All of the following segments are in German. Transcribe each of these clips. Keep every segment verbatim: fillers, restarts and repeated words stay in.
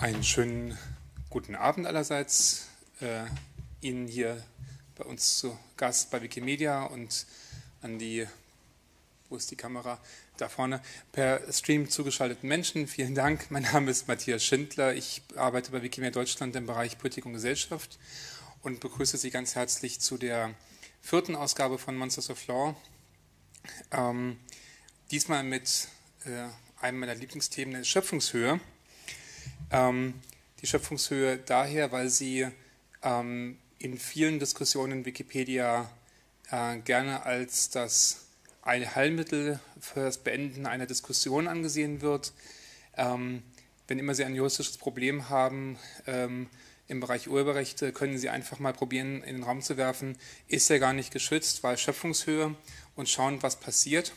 Einen schönen guten Abend allerseits. Äh, Ihnen hier bei uns zu Gast bei Wikimedia und an die, wo ist die Kamera? Da vorne, per Stream zugeschalteten Menschen. Vielen Dank. Mein Name ist Matthias Schindler. Ich arbeite bei Wikimedia Deutschland im Bereich Politik und Gesellschaft und begrüße Sie ganz herzlich zu der vierten Ausgabe von Monsters of Law. Ähm, diesmal mit äh, einem meiner Lieblingsthemen, der Schöpfungshöhe. Ähm, die Schöpfungshöhe daher, weil sie ähm, in vielen Diskussionen in Wikipedia äh, gerne als das Allheilmittel für das Beenden einer Diskussion angesehen wird. Ähm, wenn immer Sie ein juristisches Problem haben ähm, im Bereich Urheberrechte, können Sie einfach mal probieren, in den Raum zu werfen, ist er gar nicht geschützt, weil Schöpfungshöhe, und schauen, was passiert.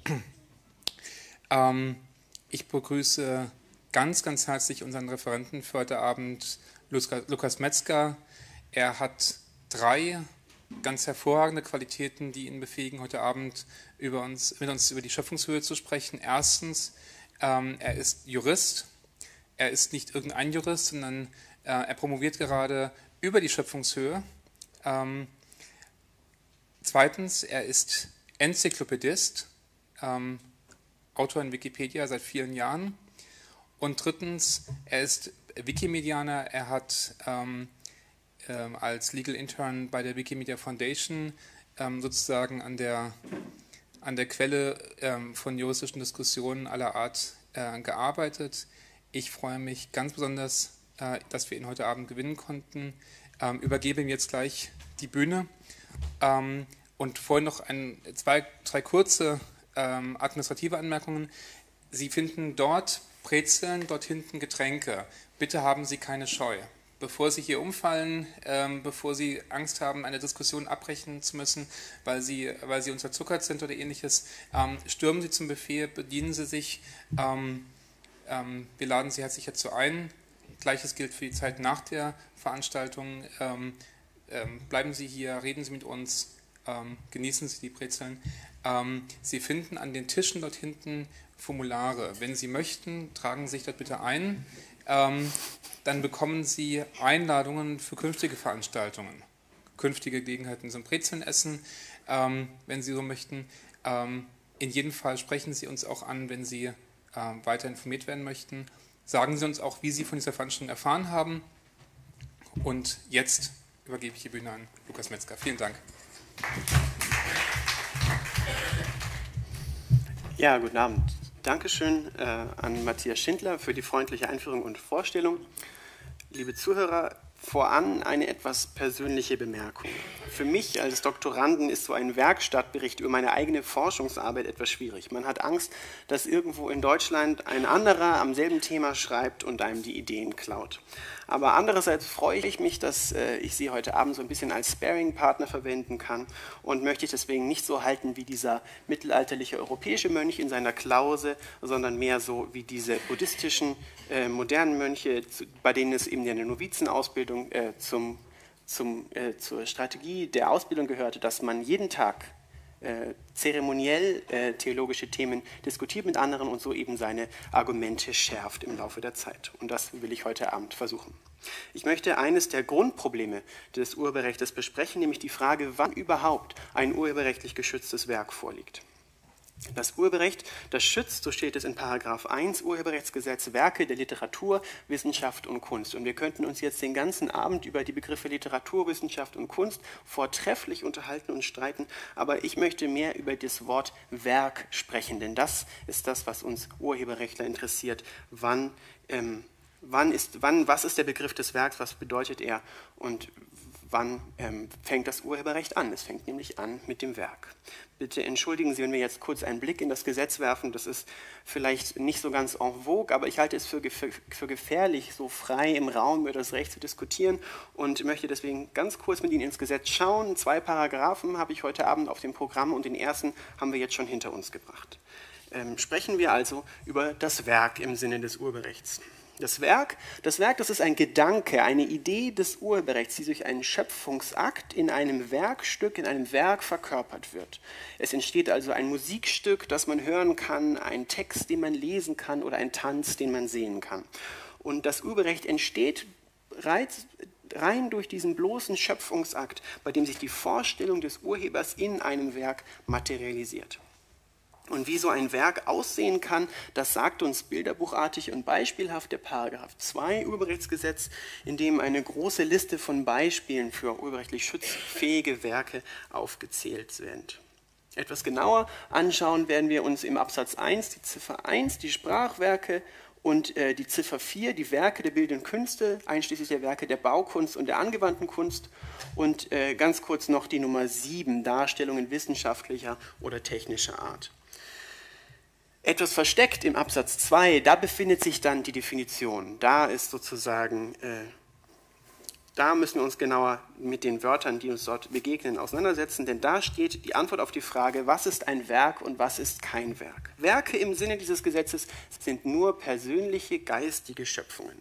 ähm, ich begrüße ganz, ganz herzlich unseren Referenten für heute Abend, Lukas Metzger. Er hat drei ganz hervorragende Qualitäten, die ihn befähigen, heute Abend über uns, mit uns über die Schöpfungshöhe zu sprechen. Erstens, ähm, er ist Jurist. Er ist nicht irgendein Jurist, sondern äh, er promoviert gerade über die Schöpfungshöhe. Ähm, zweitens, er ist Enzyklopädist, ähm, Autor in Wikipedia seit vielen Jahren. Und drittens, er ist Wikimedianer. Er hat ähm, ähm, als Legal Intern bei der Wikimedia Foundation ähm, sozusagen an der, an der Quelle ähm, von juristischen Diskussionen aller Art äh, gearbeitet. Ich freue mich ganz besonders, äh, dass wir ihn heute Abend gewinnen konnten. Ähm, übergebe ihm jetzt gleich die Bühne. Ähm, und vorhin noch ein, zwei, drei kurze ähm, administrative Anmerkungen. Sie finden dort Brezeln, dort hinten Getränke. Bitte haben Sie keine Scheu. Bevor Sie hier umfallen, ähm, bevor Sie Angst haben, eine Diskussion abbrechen zu müssen, weil Sie, weil Sie unterzuckert sind oder ähnliches, ähm, stürmen Sie zum Buffet, bedienen Sie sich. Ähm, ähm, wir laden Sie herzlich dazu ein. Gleiches gilt für die Zeit nach der Veranstaltung. Ähm, ähm, bleiben Sie hier, reden Sie mit uns, ähm, genießen Sie die Brezeln. Ähm, Sie finden an den Tischen dort hinten Formulare. Wenn Sie möchten, tragen Sie sich dort bitte ein. Ähm, dann bekommen Sie Einladungen für künftige Veranstaltungen, künftige Gelegenheiten zum Brezeln essen, ähm, wenn Sie so möchten. Ähm, in jedem Fall sprechen Sie uns auch an, wenn Sie äh, weiter informiert werden möchten. Sagen Sie uns auch, wie Sie von dieser Veranstaltung erfahren haben. Und jetzt übergebe ich die Bühne an Lukas Metzger. Vielen Dank. Ja, guten Abend. Dankeschön äh, an Matthias Schindler für die freundliche Einführung und Vorstellung. Liebe Zuhörer, voran eine etwas persönliche Bemerkung. Für mich als Doktoranden ist so ein Werkstattbericht über meine eigene Forschungsarbeit etwas schwierig. Man hat Angst, dass irgendwo in Deutschland ein anderer am selben Thema schreibt und einem die Ideen klaut. Aber andererseits freue ich mich, dass äh, ich Sie heute Abend so ein bisschen als Sparring-Partner verwenden kann und möchte ich deswegen nicht so halten wie dieser mittelalterliche europäische Mönch in seiner Klause, sondern mehr so wie diese buddhistischen, äh, modernen Mönche, zu, bei denen es eben eine Novizenausbildung äh, zum, zum, äh, zur Strategie der Ausbildung gehörte, dass man jeden Tag Äh, zeremoniell äh, theologische Themen diskutiert mit anderen und so eben seine Argumente schärft im Laufe der Zeit. Und das will ich heute Abend versuchen. Ich möchte eines der Grundprobleme des Urheberrechts besprechen, nämlich die Frage, wann überhaupt ein urheberrechtlich geschütztes Werk vorliegt. Das Urheberrecht, das schützt, so steht es in Paragraph eins Urheberrechtsgesetz, Werke der Literatur, Wissenschaft und Kunst. Und wir könnten uns jetzt den ganzen Abend über die Begriffe Literatur, Wissenschaft und Kunst vortrefflich unterhalten und streiten, aber ich möchte mehr über das Wort Werk sprechen, denn das ist das, was uns Urheberrechtler interessiert. Wann, ähm, wann ist, wann, was ist der Begriff des Werks, was bedeutet er und wann ähm, fängt das Urheberrecht an? Es fängt nämlich an mit dem Werk. Bitte entschuldigen Sie, wenn wir jetzt kurz einen Blick in das Gesetz werfen. Das ist vielleicht nicht so ganz en vogue, aber ich halte es für, für, für gefährlich, so frei im Raum über das Recht zu diskutieren und möchte deswegen ganz kurz mit Ihnen ins Gesetz schauen. Zwei Paragraphen habe ich heute Abend auf dem Programm und den ersten haben wir jetzt schon hinter uns gebracht. Ähm, sprechen wir also über das Werk im Sinne des Urheberrechts. Das Werk, das Werk, das ist ein Gedanke, eine Idee des Urheberrechts, die durch einen Schöpfungsakt in einem Werkstück, in einem Werk verkörpert wird. Es entsteht also ein Musikstück, das man hören kann, ein Text, den man lesen kann oder ein Tanz, den man sehen kann. Und das Urheberrecht entsteht rein durch diesen bloßen Schöpfungsakt, bei dem sich die Vorstellung des Urhebers in einem Werk materialisiert. Und wie so ein Werk aussehen kann, das sagt uns bilderbuchartig und beispielhaft der Paragraph zwei Urheberrechtsgesetz, in dem eine große Liste von Beispielen für urheberrechtlich schutzfähige Werke aufgezählt wird. Etwas genauer anschauen werden wir uns im Absatz eins, die Ziffer eins, die Sprachwerke, und äh, die Ziffer vier, die Werke der bildenden Künste, einschließlich der Werke der Baukunst und der angewandten Kunst, und äh, ganz kurz noch die Nummer sieben, Darstellungen wissenschaftlicher oder technischer Art. Etwas versteckt im Absatz zwei, da befindet sich dann die Definition. Da ist sozusagen, äh, da müssen wir uns genauer mit den Wörtern, die uns dort begegnen, auseinandersetzen, denn da steht die Antwort auf die Frage, was ist ein Werk und was ist kein Werk. Werke im Sinne dieses Gesetzes sind nur persönliche, geistige Schöpfungen.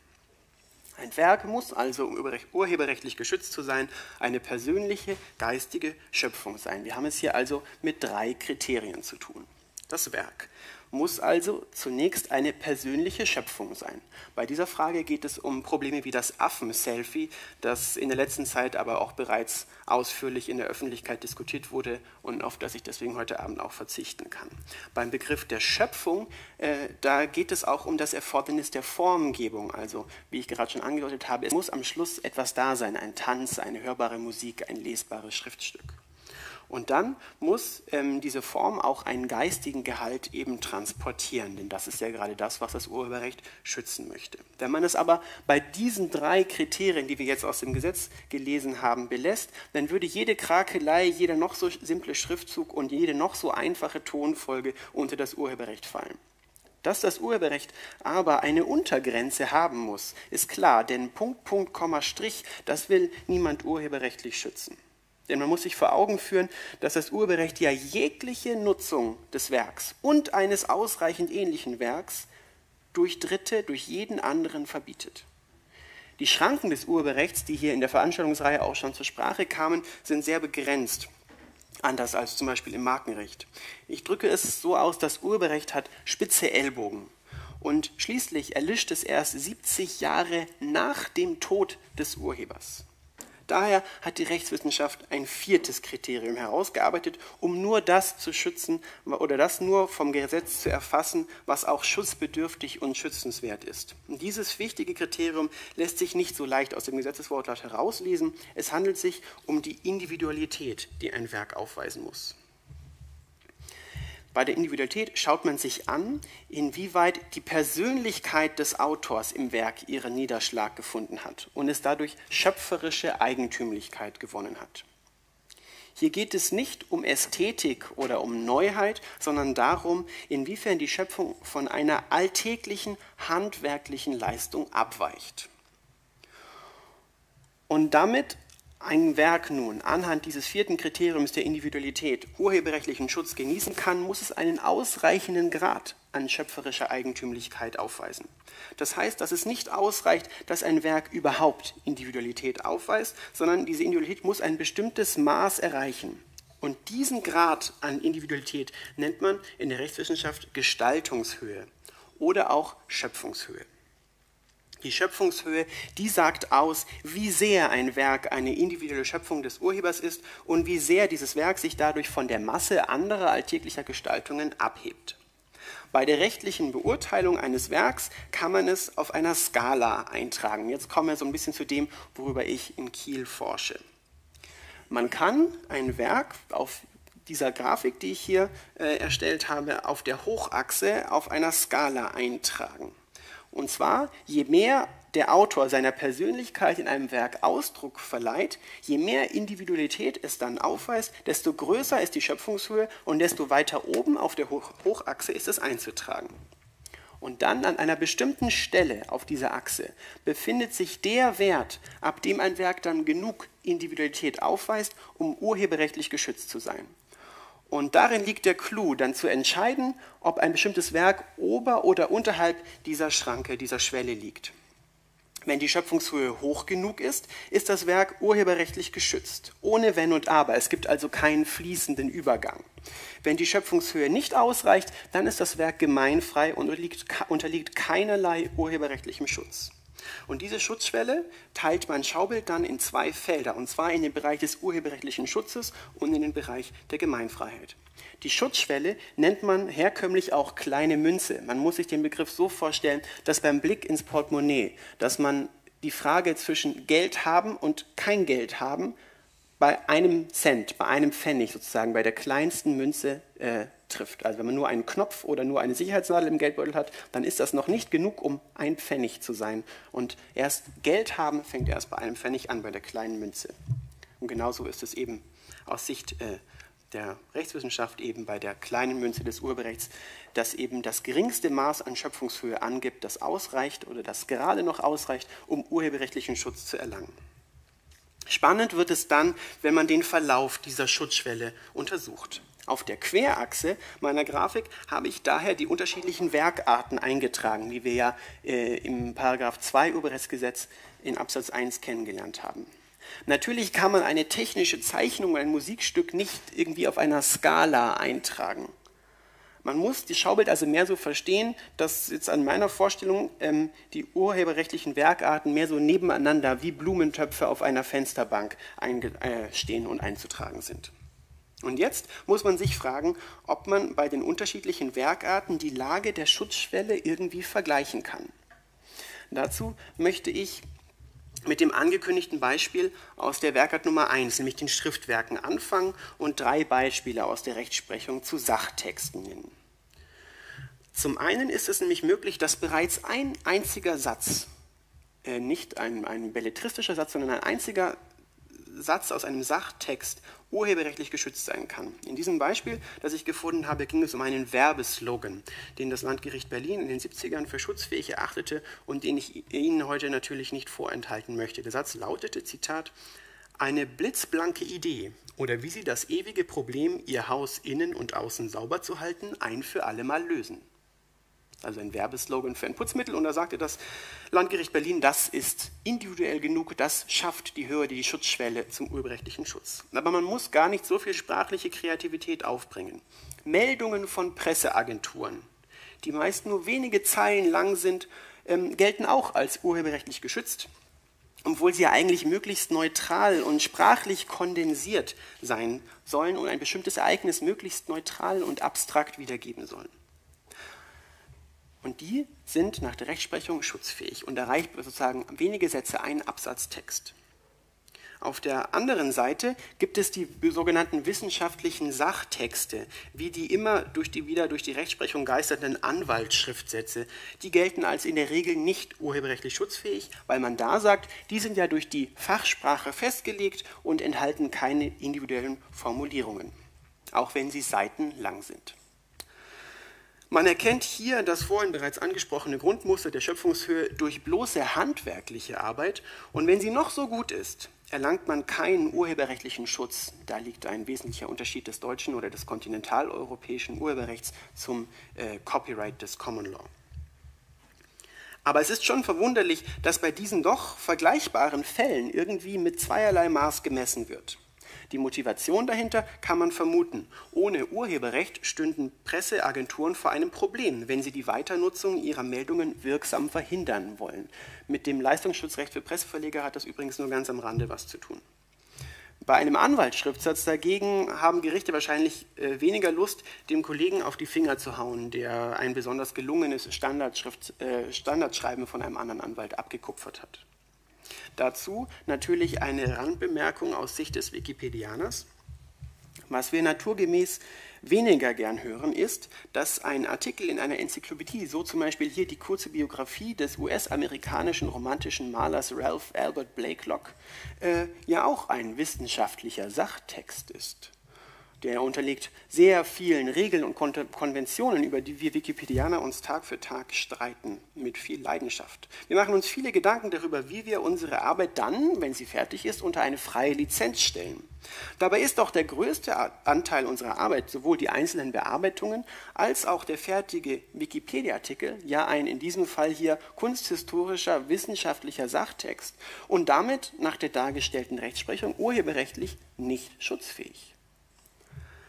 Ein Werk muss also, um urheberrechtlich geschützt zu sein, eine persönliche, geistige Schöpfung sein. Wir haben es hier also mit drei Kriterien zu tun. Das Werk muss also zunächst eine persönliche Schöpfung sein. Bei dieser Frage geht es um Probleme wie das Affen-Selfie, das in der letzten Zeit aber auch bereits ausführlich in der Öffentlichkeit diskutiert wurde und auf das ich deswegen heute Abend auch verzichten kann. Beim Begriff der Schöpfung, äh, da geht es auch um das Erfordernis der Formgebung. Also, wie ich gerade schon angedeutet habe, es muss am Schluss etwas da sein, ein Tanz, eine hörbare Musik, ein lesbares Schriftstück. Und dann muss ähm, diese Form auch einen geistigen Gehalt eben transportieren, denn das ist ja gerade das, was das Urheberrecht schützen möchte. Wenn man es aber bei diesen drei Kriterien, die wir jetzt aus dem Gesetz gelesen haben, belässt, dann würde jede Krakelei, jeder noch so simple Schriftzug und jede noch so einfache Tonfolge unter das Urheberrecht fallen. Dass das Urheberrecht aber eine Untergrenze haben muss, ist klar, denn Punkt, Punkt, Komma, Strich, das will niemand urheberrechtlich schützen. Denn man muss sich vor Augen führen, dass das Urheberrecht ja jegliche Nutzung des Werks und eines ausreichend ähnlichen Werks durch Dritte, durch jeden anderen verbietet. Die Schranken des Urheberrechts, die hier in der Veranstaltungsreihe auch schon zur Sprache kamen, sind sehr begrenzt, anders als zum Beispiel im Markenrecht. Ich drücke es so aus, das Urheberrecht hat spitze Ellbogen. Und schließlich erlischt es erst siebzig Jahre nach dem Tod des Urhebers. Daher hat die Rechtswissenschaft ein viertes Kriterium herausgearbeitet, um nur das zu schützen oder das nur vom Gesetz zu erfassen, was auch schutzbedürftig und schützenswert ist. Und dieses wichtige Kriterium lässt sich nicht so leicht aus dem Gesetzeswortlaut herauslesen. Es handelt sich um die Individualität, die ein Werk aufweisen muss. Bei der Individualität schaut man sich an, inwieweit die Persönlichkeit des Autors im Werk ihren Niederschlag gefunden hat und es dadurch schöpferische Eigentümlichkeit gewonnen hat. Hier geht es nicht um Ästhetik oder um Neuheit, sondern darum, inwiefern die Schöpfung von einer alltäglichen, handwerklichen Leistung abweicht. Und damit ein Werk nun anhand dieses vierten Kriteriums der Individualität urheberrechtlichen Schutz genießen kann, muss es einen ausreichenden Grad an schöpferischer Eigentümlichkeit aufweisen. Das heißt, dass es nicht ausreicht, dass ein Werk überhaupt Individualität aufweist, sondern diese Individualität muss ein bestimmtes Maß erreichen. Und diesen Grad an Individualität nennt man in der Rechtswissenschaft Gestaltungshöhe oder auch Schöpfungshöhe. Die Schöpfungshöhe, die sagt aus, wie sehr ein Werk eine individuelle Schöpfung des Urhebers ist und wie sehr dieses Werk sich dadurch von der Masse anderer alltäglicher Gestaltungen abhebt. Bei der rechtlichen Beurteilung eines Werks kann man es auf einer Skala eintragen. Jetzt kommen wir so ein bisschen zu dem, worüber ich in Kiel forsche. Man kann ein Werk auf dieser Grafik, die ich hier äh, erstellt habe, auf der Hochachse auf einer Skala eintragen. Und zwar, je mehr der Autor seiner Persönlichkeit in einem Werk Ausdruck verleiht, je mehr Individualität es dann aufweist, desto größer ist die Schöpfungshöhe und desto weiter oben auf der Hoch- Hochachse ist es einzutragen. Und dann an einer bestimmten Stelle auf dieser Achse befindet sich der Wert, ab dem ein Werk dann genug Individualität aufweist, um urheberrechtlich geschützt zu sein. Und darin liegt der Clou, dann zu entscheiden, ob ein bestimmtes Werk ober- oder unterhalb dieser Schranke, dieser Schwelle liegt. Wenn die Schöpfungshöhe hoch genug ist, ist das Werk urheberrechtlich geschützt, ohne Wenn und Aber. Es gibt also keinen fließenden Übergang. Wenn die Schöpfungshöhe nicht ausreicht, dann ist das Werk gemeinfrei und unterliegt, unterliegt keinerlei urheberrechtlichem Schutz. Und diese Schutzschwelle teilt mein Schaubild dann in zwei Felder, und zwar in den Bereich des urheberrechtlichen Schutzes und in den Bereich der Gemeinfreiheit. Die Schutzschwelle nennt man herkömmlich auch kleine Münze. Man muss sich den Begriff so vorstellen, dass beim Blick ins Portemonnaie, dass man die Frage zwischen Geld haben und kein Geld haben bei einem Cent, bei einem Pfennig sozusagen, bei der kleinsten Münze äh, trifft. Also wenn man nur einen Knopf oder nur eine Sicherheitsnadel im Geldbeutel hat, dann ist das noch nicht genug, um ein Pfennig zu sein. Und erst Geld haben fängt erst bei einem Pfennig an, bei der kleinen Münze. Und genauso ist es eben aus Sicht äh, der Rechtswissenschaft eben bei der kleinen Münze des Urheberrechts, dass eben das geringste Maß an Schöpfungshöhe angibt, das ausreicht oder das gerade noch ausreicht, um urheberrechtlichen Schutz zu erlangen. Spannend wird es dann, wenn man den Verlauf dieser Schutzschwelle untersucht. Auf der Querachse meiner Grafik habe ich daher die unterschiedlichen Werkarten eingetragen, wie wir ja äh, im Paragraph zwei Urheberrechtsgesetz in Absatz eins kennengelernt haben. Natürlich kann man eine technische Zeichnung, ein Musikstück nicht irgendwie auf einer Skala eintragen. Man muss das Schaubild also mehr so verstehen, dass jetzt an meiner Vorstellung ähm, die urheberrechtlichen Werkarten mehr so nebeneinander wie Blumentöpfe auf einer Fensterbank äh, stehen und einzutragen sind. Und jetzt muss man sich fragen, ob man bei den unterschiedlichen Werkarten die Lage der Schutzschwelle irgendwie vergleichen kann. Dazu möchte ich mit dem angekündigten Beispiel aus der Werkart Nummer eins, nämlich den Schriftwerken, anfangen und drei Beispiele aus der Rechtsprechung zu Sachtexten nennen. Zum einen ist es nämlich möglich, dass bereits ein einziger Satz, äh, nicht ein, ein belletristischer Satz, sondern ein einziger Satz aus einem Sachtext urheberrechtlich geschützt sein kann. In diesem Beispiel, das ich gefunden habe, ging es um einen Werbeslogan, den das Landgericht Berlin in den siebzigern für schutzfähig erachtete und den ich Ihnen heute natürlich nicht vorenthalten möchte. Der Satz lautete, Zitat, eine blitzblanke Idee oder wie Sie das ewige Problem, Ihr Haus innen und außen sauber zu halten, ein für alle Mal lösen. Also ein Werbeslogan für ein Putzmittel, und da sagte das Landgericht Berlin, das ist individuell genug, das schafft die Höhe, die Schutzschwelle zum urheberrechtlichen Schutz. Aber man muss gar nicht so viel sprachliche Kreativität aufbringen. Meldungen von Presseagenturen, die meist nur wenige Zeilen lang sind, ähm, gelten auch als urheberrechtlich geschützt, obwohl sie ja eigentlich möglichst neutral und sprachlich kondensiert sein sollen und ein bestimmtes Ereignis möglichst neutral und abstrakt wiedergeben sollen. Und die sind nach der Rechtsprechung schutzfähig und erreicht sozusagen wenige Sätze, ein Absatztext. Auf der anderen Seite gibt es die sogenannten wissenschaftlichen Sachtexte, wie die immer durch die, wieder durch die Rechtsprechung geisternden Anwaltsschriftsätze. Die gelten als in der Regel nicht urheberrechtlich schutzfähig, weil man da sagt, die sind ja durch die Fachsprache festgelegt und enthalten keine individuellen Formulierungen, auch wenn sie seitenlang sind. Man erkennt hier das vorhin bereits angesprochene Grundmuster der Schöpfungshöhe durch bloße handwerkliche Arbeit, und wenn sie noch so gut ist, erlangt man keinen urheberrechtlichen Schutz. Da liegt ein wesentlicher Unterschied des deutschen oder des kontinentaleuropäischen Urheberrechts zum äh, Copyright des Common Law. Aber es ist schon verwunderlich, dass bei diesen doch vergleichbaren Fällen irgendwie mit zweierlei Maß gemessen wird. Die Motivation dahinter kann man vermuten. Ohne Urheberrecht stünden Presseagenturen vor einem Problem, wenn sie die Weiternutzung ihrer Meldungen wirksam verhindern wollen. Mit dem Leistungsschutzrecht für Presseverleger hat das übrigens nur ganz am Rande was zu tun. Bei einem Anwaltsschriftsatz dagegen haben Gerichte wahrscheinlich äh, weniger Lust, dem Kollegen auf die Finger zu hauen, der ein besonders gelungenes Standardschrift, äh, Standardschreiben von einem anderen Anwalt abgekupfert hat. Dazu natürlich eine Randbemerkung aus Sicht des Wikipedianers. Was wir naturgemäß weniger gern hören, ist, dass ein Artikel in einer Enzyklopädie, so zum Beispiel hier die kurze Biografie des U S-amerikanischen romantischen Malers Ralph Albert Blakelock, äh, ja auch ein wissenschaftlicher Sachtext ist. Der unterliegt sehr vielen Regeln und Konventionen, über die wir Wikipedianer uns Tag für Tag streiten, mit viel Leidenschaft. Wir machen uns viele Gedanken darüber, wie wir unsere Arbeit dann, wenn sie fertig ist, unter eine freie Lizenz stellen. Dabei ist doch der größte Anteil unserer Arbeit, sowohl die einzelnen Bearbeitungen als auch der fertige Wikipedia-Artikel, ja ein in diesem Fall hier kunsthistorischer, wissenschaftlicher Sachtext und damit nach der dargestellten Rechtsprechung urheberrechtlich nicht schutzfähig.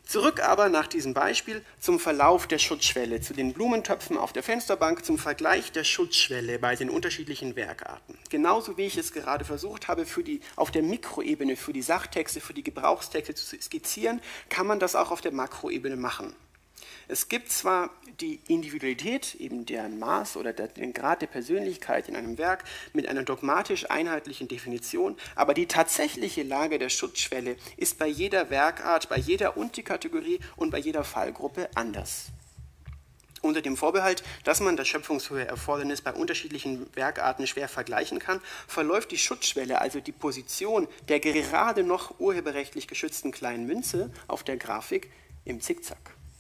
Zurück aber nach diesem Beispiel zum Verlauf der Schutzschwelle, zu den Blumentöpfen auf der Fensterbank, zum Vergleich der Schutzschwelle bei den unterschiedlichen Werkarten. Genauso wie ich es gerade versucht habe, für die, auf der Mikroebene für die Sachtexte, für die Gebrauchstexte zu skizzieren, kann man das auch auf der Makroebene machen. Es gibt zwar die Individualität, eben deren Maß oder den Grad der Persönlichkeit in einem Werk mit einer dogmatisch einheitlichen Definition, aber die tatsächliche Lage der Schutzschwelle ist bei jeder Werkart, bei jeder Unterkategorie und bei jeder Fallgruppe anders. Unter dem Vorbehalt, dass man das Schöpfungshöhe-Erfordernis bei unterschiedlichen Werkarten schwer vergleichen kann, verläuft die Schutzschwelle, also die Position der gerade noch urheberrechtlich geschützten kleinen Münze auf der Grafik, im Zickzack.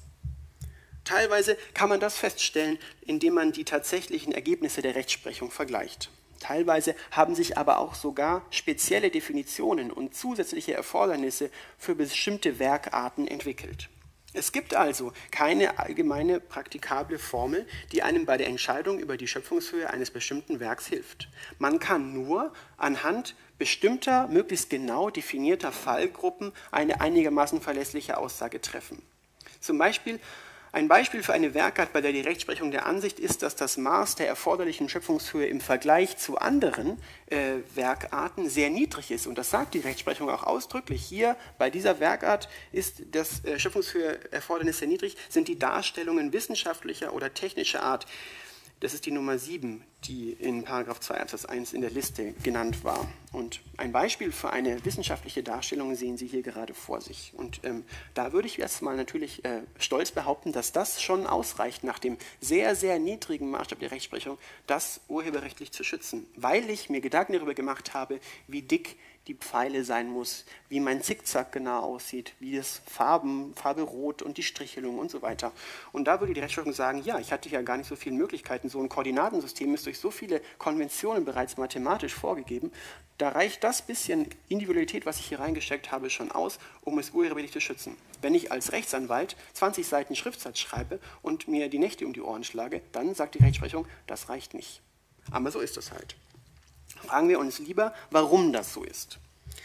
Teilweise kann man das feststellen, indem man die tatsächlichen Ergebnisse der Rechtsprechung vergleicht. Teilweise haben sich aber auch sogar spezielle Definitionen und zusätzliche Erfordernisse für bestimmte Werkarten entwickelt. Es gibt also keine allgemeine praktikable Formel, die einem bei der Entscheidung über die Schöpfungshöhe eines bestimmten Werks hilft. Man kann nur anhand bestimmter, möglichst genau definierter Fallgruppen eine einigermaßen verlässliche Aussage treffen. Zum Beispiel Ein Beispiel für eine Werkart, bei der die Rechtsprechung der Ansicht ist, dass das Maß der erforderlichen Schöpfungshöhe im Vergleich zu anderen äh, Werkarten sehr niedrig ist. Und das sagt die Rechtsprechung auch ausdrücklich. Hier bei dieser Werkart ist das äh, Schöpfungshöhe-Erfordernis sehr niedrig, sind die Darstellungen wissenschaftlicher oder technischer Art. Das ist die Nummer sieben, die in Paragraph zwei Absatz eins in der Liste genannt war. Und ein Beispiel für eine wissenschaftliche Darstellung sehen Sie hier gerade vor sich. Und ähm, da würde ich jetzt mal natürlich äh, stolz behaupten, dass das schon ausreicht, nach dem sehr, sehr niedrigen Maßstab der Rechtsprechung, das urheberrechtlich zu schützen, weil ich mir Gedanken darüber gemacht habe, wie dick die Pfeile sein muss, wie mein Zickzack genau aussieht, wie das Farben, Farbe Rot und die Strichelung und so weiter. Und da würde die Rechtsprechung sagen, ja, ich hatte ja gar nicht so viele Möglichkeiten, so ein Koordinatensystem ist durch so viele Konventionen bereits mathematisch vorgegeben, da reicht das bisschen Individualität, was ich hier reingesteckt habe, schon aus, um es urheberrechtlich zu schützen. Wenn ich als Rechtsanwalt zwanzig Seiten Schriftsatz schreibe und mir die Nächte um die Ohren schlage, dann sagt die Rechtsprechung, das reicht nicht. Aber so ist das halt. Fragen wir uns lieber, warum das so ist.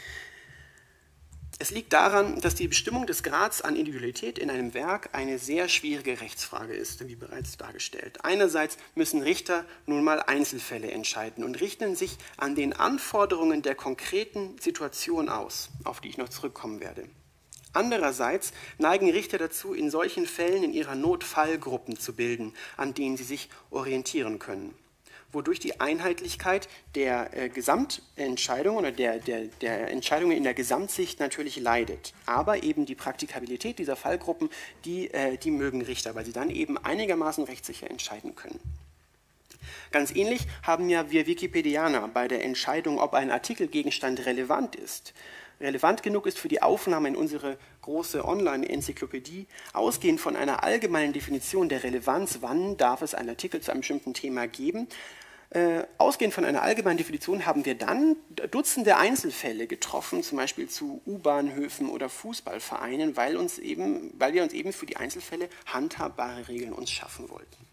Es liegt daran, dass die Bestimmung des Grads an Individualität in einem Werk eine sehr schwierige Rechtsfrage ist, wie bereits dargestellt. Einerseits müssen Richter nun mal Einzelfälle entscheiden und richten sich an den Anforderungen der konkreten Situation aus, auf die ich noch zurückkommen werde. Andererseits neigen Richter dazu, in solchen Fällen in ihrer Not Fallgruppen zu bilden, an denen sie sich orientieren können, wodurch die Einheitlichkeit der äh, Gesamtentscheidung oder der, der, der Entscheidungen in der Gesamtsicht natürlich leidet. Aber eben die Praktikabilität dieser Fallgruppen, die, äh, die mögen Richter, weil sie dann eben einigermaßen rechtssicher entscheiden können. Ganz ähnlich haben ja wir Wikipedianer bei der Entscheidung, ob ein Artikelgegenstand relevant ist, relevant genug ist für die Aufnahme in unsere große Online-Enzyklopädie, ausgehend von einer allgemeinen Definition der Relevanz, wann darf es einen Artikel zu einem bestimmten Thema geben, äh, ausgehend von einer allgemeinen Definition haben wir dann Dutzende Einzelfälle getroffen, zum Beispiel zu U-Bahnhöfen oder Fußballvereinen, weil, uns eben, weil wir uns eben für die Einzelfälle handhabbare Regeln uns schaffen wollten.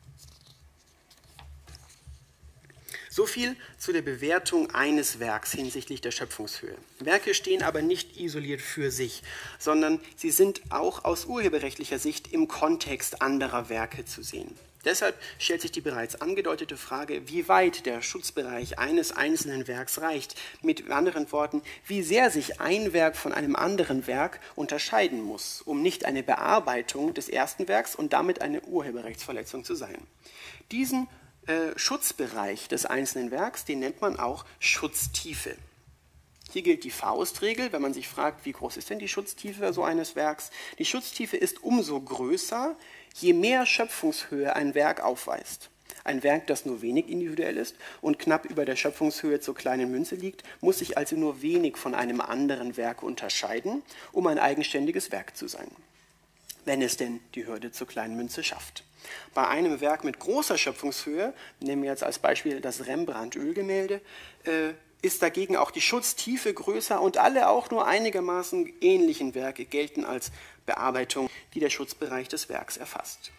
So viel zu der Bewertung eines Werks hinsichtlich der Schöpfungshöhe. Werke stehen aber nicht isoliert für sich, sondern sie sind auch aus urheberrechtlicher Sicht im Kontext anderer Werke zu sehen. Deshalb stellt sich die bereits angedeutete Frage, wie weit der Schutzbereich eines einzelnen Werks reicht. Mit anderen Worten, wie sehr sich ein Werk von einem anderen Werk unterscheiden muss, um nicht eine Bearbeitung des ersten Werks und damit eine Urheberrechtsverletzung zu sein. Diesen Schutzbereich des einzelnen Werks, den nennt man auch Schutztiefe. Hier gilt die Faustregel, wenn man sich fragt, wie groß ist denn die Schutztiefe so eines Werks? Die Schutztiefe ist umso größer, je mehr Schöpfungshöhe ein Werk aufweist. Ein Werk, das nur wenig individuell ist und knapp über der Schöpfungshöhe zur kleinen Münze liegt, muss sich also nur wenig von einem anderen Werk unterscheiden, um ein eigenständiges Werk zu sein, wenn es denn die Hürde zur kleinen Münze schafft. Bei einem Werk mit großer Schöpfungshöhe, nehmen wir jetzt als Beispiel das Rembrandt-Ölgemälde, äh, ist dagegen auch die Schutztiefe größer und alle auch nur einigermaßen ähnlichen Werke gelten als Bearbeitung, die der Schutzbereich des Werks erfasst.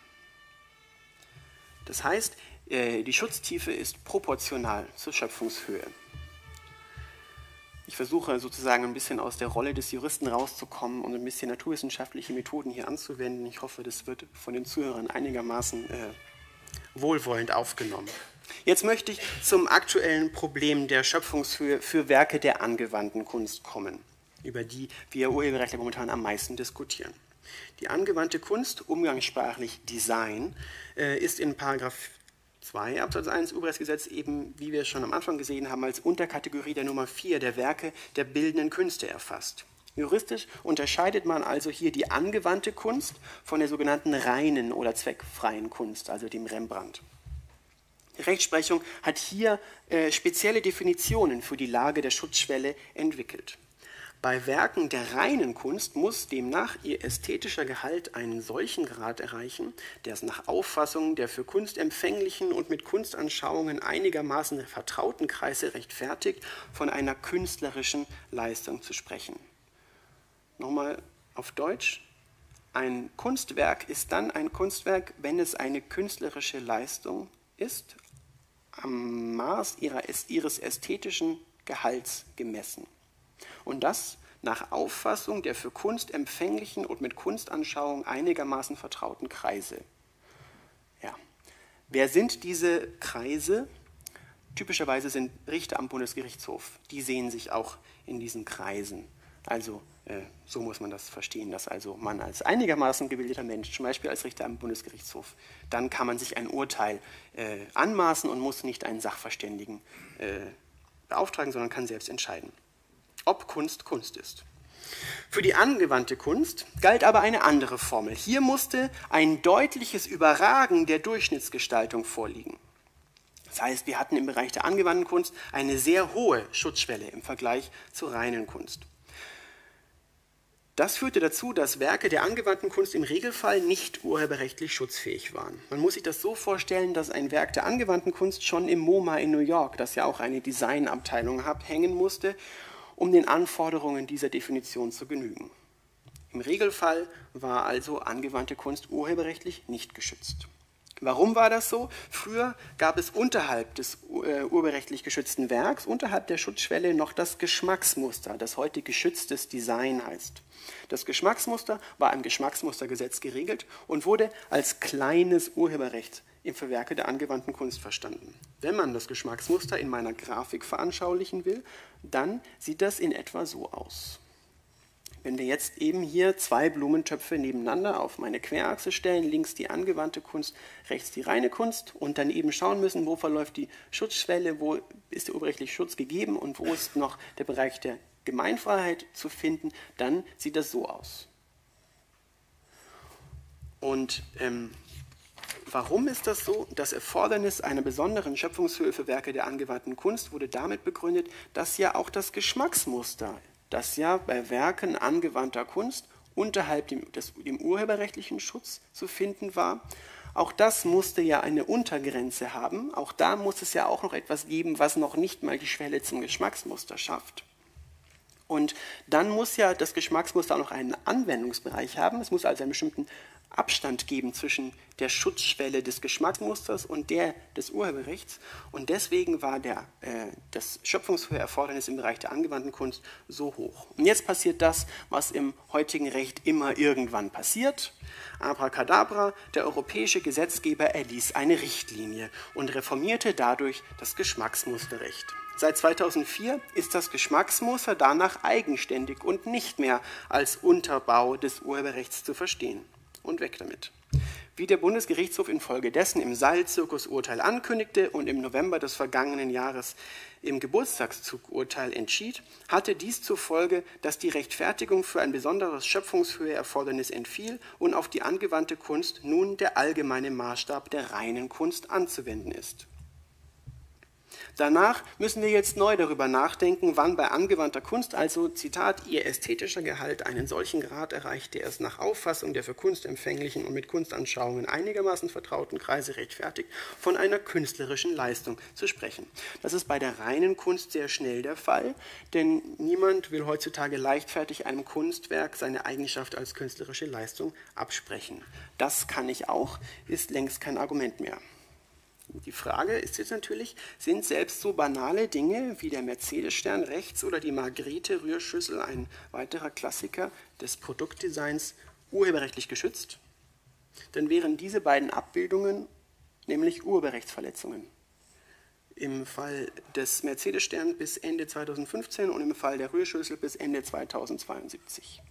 Das heißt, äh, die Schutztiefe ist proportional zur Schöpfungshöhe. Ich versuche sozusagen ein bisschen aus der Rolle des Juristen rauszukommen und ein bisschen naturwissenschaftliche Methoden hier anzuwenden. Ich hoffe, das wird von den Zuhörern einigermaßen äh, wohlwollend aufgenommen. Jetzt möchte ich zum aktuellen Problem der Schöpfungshöhe für Werke der angewandten Kunst kommen, über die wir Urheberrechtler momentan am meisten diskutieren. Die angewandte Kunst, umgangssprachlich Design, äh, ist in Paragraph zwei Absatz eins Urheberrechtsgesetz eben, wie wir es schon am Anfang gesehen haben, als Unterkategorie der Nummer vier der Werke der bildenden Künste erfasst. Juristisch unterscheidet man also hier die angewandte Kunst von der sogenannten reinen oder zweckfreien Kunst, also dem Rembrandt. Die Rechtsprechung hat hier äh, spezielle Definitionen für die Lage der Schutzschwelle entwickelt. Bei Werken der reinen Kunst muss demnach ihr ästhetischer Gehalt einen solchen Grad erreichen, der es nach Auffassung der für Kunst empfänglichen und mit Kunstanschauungen einigermaßen vertrauten Kreise rechtfertigt, von einer künstlerischen Leistung zu sprechen. Nochmal auf Deutsch. Ein Kunstwerk ist dann ein Kunstwerk, wenn es eine künstlerische Leistung ist, am Maß ihrer, ihres ästhetischen Gehalts gemessen. Und das nach Auffassung der für Kunst empfänglichen und mit Kunstanschauung einigermaßen vertrauten Kreise. Ja. Wer sind diese Kreise? Typischerweise sind Richter am Bundesgerichtshof. Die sehen sich auch in diesen Kreisen. Also äh, so muss man das verstehen, dass also man als einigermaßen gebildeter Mensch, zum Beispiel als Richter am Bundesgerichtshof, dann kann man sich ein Urteil äh, anmaßen und muss nicht einen Sachverständigen äh, beauftragen, sondern kann selbst entscheiden, ob Kunst Kunst ist. Für die angewandte Kunst galt aber eine andere Formel. Hier musste ein deutliches Überragen der Durchschnittsgestaltung vorliegen. Das heißt, wir hatten im Bereich der angewandten Kunst eine sehr hohe Schutzschwelle im Vergleich zur reinen Kunst. Das führte dazu, dass Werke der angewandten Kunst im Regelfall nicht urheberrechtlich schutzfähig waren. Man muss sich das so vorstellen, dass ein Werk der angewandten Kunst schon im MoMA in New York, das ja auch eine Designabteilung hat, hängen musste, um den Anforderungen dieser Definition zu genügen. Im Regelfall war also angewandte Kunst urheberrechtlich nicht geschützt. Warum war das so? Früher gab es unterhalb des äh, urheberrechtlich geschützten Werks, unterhalb der Schutzschwelle, noch das Geschmacksmuster, das heute geschütztes Design heißt. Das Geschmacksmuster war im Geschmacksmustergesetz geregelt und wurde als kleines Urheberrecht für Werke der angewandten Kunst verstanden. Wenn man das Geschmacksmuster in meiner Grafik veranschaulichen will, dann sieht das in etwa so aus. Wenn wir jetzt eben hier zwei Blumentöpfe nebeneinander auf meine Querachse stellen, links die angewandte Kunst, rechts die reine Kunst und dann eben schauen müssen, wo verläuft die Schutzschwelle, wo ist der urheberrechtliche Schutz gegeben und wo ist noch der Bereich der Gemeinfreiheit zu finden, dann sieht das so aus. Und ähm, warum ist das so? Das Erfordernis einer besonderen Schöpfungshöhe für Werke der angewandten Kunst wurde damit begründet, dass ja auch das Geschmacksmuster, das ja bei Werken angewandter Kunst unterhalb dem, des, dem urheberrechtlichen Schutz zu finden war, auch das musste ja eine Untergrenze haben. Auch da muss es ja auch noch etwas geben, was noch nicht mal die Schwelle zum Geschmacksmuster schafft. Und dann muss ja das Geschmacksmuster auch noch einen Anwendungsbereich haben. Es muss also einen bestimmten Abstand geben zwischen der Schutzschwelle des Geschmacksmusters und der des Urheberrechts. Und deswegen war der, äh, das Schöpfungshöheerfordernis im Bereich der angewandten Kunst so hoch. Und jetzt passiert das, was im heutigen Recht immer irgendwann passiert. Abracadabra, der europäische Gesetzgeber erließ eine Richtlinie und reformierte dadurch das Geschmacksmusterrecht. Seit zweitausendvier ist das Geschmacksmuster danach eigenständig und nicht mehr als Unterbau des Urheberrechts zu verstehen. Und weg damit. Wie der Bundesgerichtshof infolgedessen im Seilzirkusurteil ankündigte und im November des vergangenen Jahres im Geburtstagszugurteil entschied, hatte dies zur Folge, dass die Rechtfertigung für ein besonderes Schöpfungshöheerfordernis entfiel und auf die angewandte Kunst nun der allgemeine Maßstab der reinen Kunst anzuwenden ist. Danach müssen wir jetzt neu darüber nachdenken, wann bei angewandter Kunst, also Zitat, ihr ästhetischer Gehalt einen solchen Grad erreicht, der es nach Auffassung der für Kunst empfänglichen und mit Kunstanschauungen einigermaßen vertrauten Kreise rechtfertigt, von einer künstlerischen Leistung zu sprechen. Das ist bei der reinen Kunst sehr schnell der Fall, denn niemand will heutzutage leichtfertig einem Kunstwerk seine Eigenschaft als künstlerische Leistung absprechen. Das kann ich auch, ist längst kein Argument mehr. Die Frage ist jetzt natürlich, sind selbst so banale Dinge wie der Mercedes-Stern rechts oder die Margrethe-Rührschüssel, ein weiterer Klassiker des Produktdesigns, urheberrechtlich geschützt? Dann wären diese beiden Abbildungen nämlich Urheberrechtsverletzungen. Im Fall des Mercedes-Stern bis Ende zweitausendfünfzehn und im Fall der Rührschüssel bis Ende zweitausendzweiundsiebzig.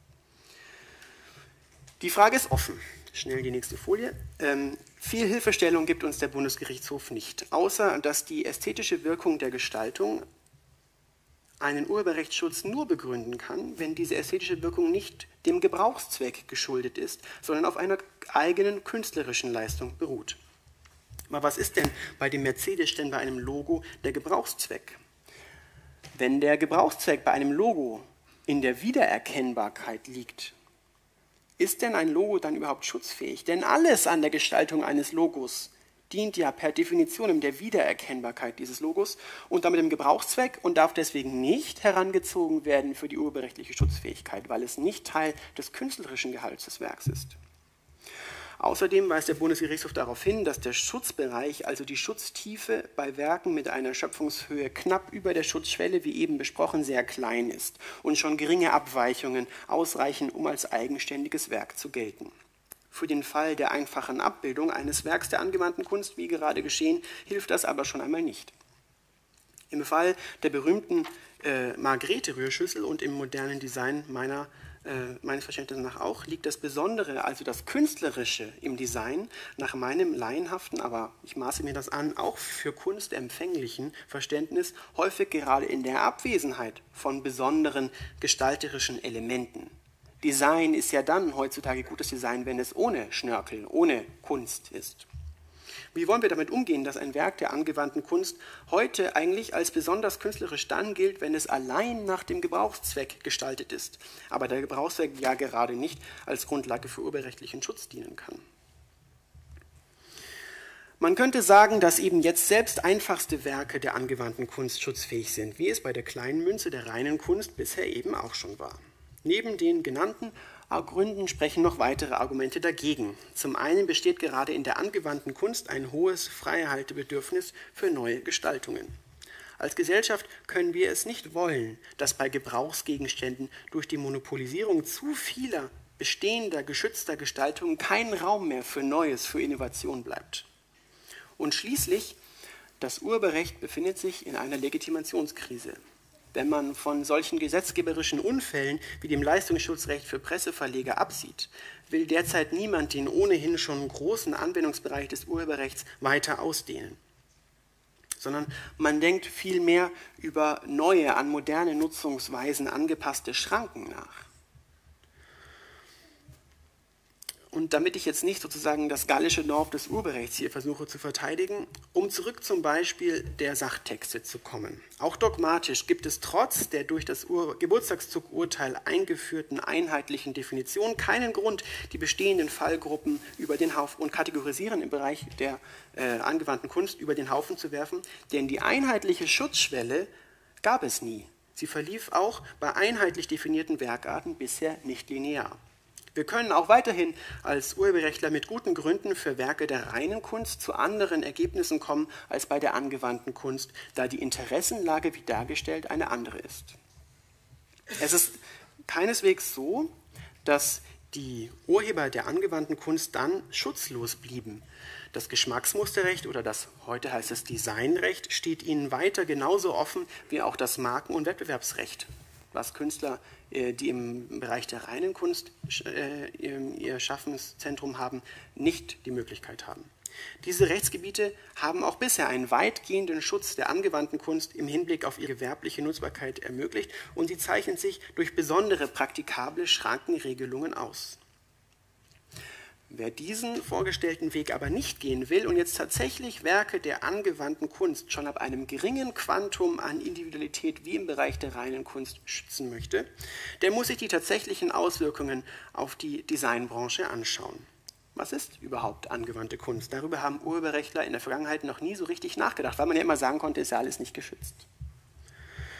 Die Frage ist offen. Schnell die nächste Folie. Ähm, viel Hilfestellung gibt uns der Bundesgerichtshof nicht, außer dass die ästhetische Wirkung der Gestaltung einen Urheberrechtsschutz nur begründen kann, wenn diese ästhetische Wirkung nicht dem Gebrauchszweck geschuldet ist, sondern auf einer eigenen künstlerischen Leistung beruht. Aber was ist denn bei dem Mercedes-Stern bei einem Logo der Gebrauchszweck? Wenn der Gebrauchszweck bei einem Logo in der Wiedererkennbarkeit liegt, ist denn ein Logo dann überhaupt schutzfähig? Denn alles an der Gestaltung eines Logos dient ja per Definition der Wiedererkennbarkeit dieses Logos und damit dem Gebrauchszweck und darf deswegen nicht herangezogen werden für die urheberrechtliche Schutzfähigkeit, weil es nicht Teil des künstlerischen Gehalts des Werks ist. Außerdem weist der Bundesgerichtshof darauf hin, dass der Schutzbereich, also die Schutztiefe bei Werken mit einer Schöpfungshöhe knapp über der Schutzschwelle, wie eben besprochen, sehr klein ist und schon geringe Abweichungen ausreichen, um als eigenständiges Werk zu gelten. Für den Fall der einfachen Abbildung eines Werks der angewandten Kunst, wie gerade geschehen, hilft das aber schon einmal nicht. Im Fall der berühmten äh, Margrethe-Rührschüssel und im modernen Design meiner Äh, meines Verständnisses nach auch, liegt das Besondere, also das Künstlerische im Design, nach meinem laienhaften, aber ich maße mir das an, auch für Kunst empfänglichen Verständnis, häufig gerade in der Abwesenheit von besonderen gestalterischen Elementen. Design ist ja dann heutzutage gutes Design, wenn es ohne Schnörkel, ohne Kunst ist. Wie wollen wir damit umgehen, dass ein Werk der angewandten Kunst heute eigentlich als besonders künstlerisch dann gilt, wenn es allein nach dem Gebrauchszweck gestaltet ist, aber der Gebrauchszweck ja gerade nicht als Grundlage für urheberrechtlichen Schutz dienen kann? Man könnte sagen, dass eben jetzt selbst einfachste Werke der angewandten Kunst schutzfähig sind, wie es bei der kleinen Münze der reinen Kunst bisher eben auch schon war. Neben den genannten Gründen sprechen noch weitere Argumente dagegen. Zum einen besteht gerade in der angewandten Kunst ein hohes Freihaltebedürfnis für neue Gestaltungen. Als Gesellschaft können wir es nicht wollen, dass bei Gebrauchsgegenständen durch die Monopolisierung zu vieler bestehender, geschützter Gestaltungen kein Raum mehr für Neues, für Innovation bleibt. Und schließlich, das Urheberrecht befindet sich in einer Legitimationskrise. Wenn man von solchen gesetzgeberischen Unfällen wie dem Leistungsschutzrecht für Presseverleger absieht, will derzeit niemand den ohnehin schon großen Anwendungsbereich des Urheberrechts weiter ausdehnen, sondern man denkt vielmehr über neue, an moderne Nutzungsweisen angepasste Schranken nach. Und damit ich jetzt nicht sozusagen das gallische Dorf des Urheberrechts hier versuche zu verteidigen, um zurück zum Beispiel der Sachtexte zu kommen. Auch dogmatisch gibt es trotz der durch das Ur- Geburtstagszugurteil eingeführten einheitlichen Definition keinen Grund, die bestehenden Fallgruppen über den Haufen und Kategorisieren im Bereich der äh, angewandten Kunst über den Haufen zu werfen, denn die einheitliche Schutzschwelle gab es nie. Sie verlief auch bei einheitlich definierten Werkarten bisher nicht linear. Wir können auch weiterhin als Urheberrechtler mit guten Gründen für Werke der reinen Kunst zu anderen Ergebnissen kommen als bei der angewandten Kunst, da die Interessenlage, wie dargestellt, eine andere ist. Es ist keineswegs so, dass die Urheber der angewandten Kunst dann schutzlos blieben. Das Geschmacksmusterrecht oder das, heute heißt es Designrecht, steht ihnen weiter genauso offen wie auch das Marken- und Wettbewerbsrecht, was Künstler, die im Bereich der reinen Kunst ihr Schaffenszentrum haben, nicht die Möglichkeit haben. Diese Rechtsgebiete haben auch bisher einen weitgehenden Schutz der angewandten Kunst im Hinblick auf ihre gewerbliche Nutzbarkeit ermöglicht und sie zeichnen sich durch besondere praktikable Schrankenregelungen aus. Wer diesen vorgestellten Weg aber nicht gehen will und jetzt tatsächlich Werke der angewandten Kunst schon ab einem geringen Quantum an Individualität wie im Bereich der reinen Kunst schützen möchte, der muss sich die tatsächlichen Auswirkungen auf die Designbranche anschauen. Was ist überhaupt angewandte Kunst? Darüber haben Urheberrechtler in der Vergangenheit noch nie so richtig nachgedacht, weil man ja immer sagen konnte, ist ja alles nicht geschützt.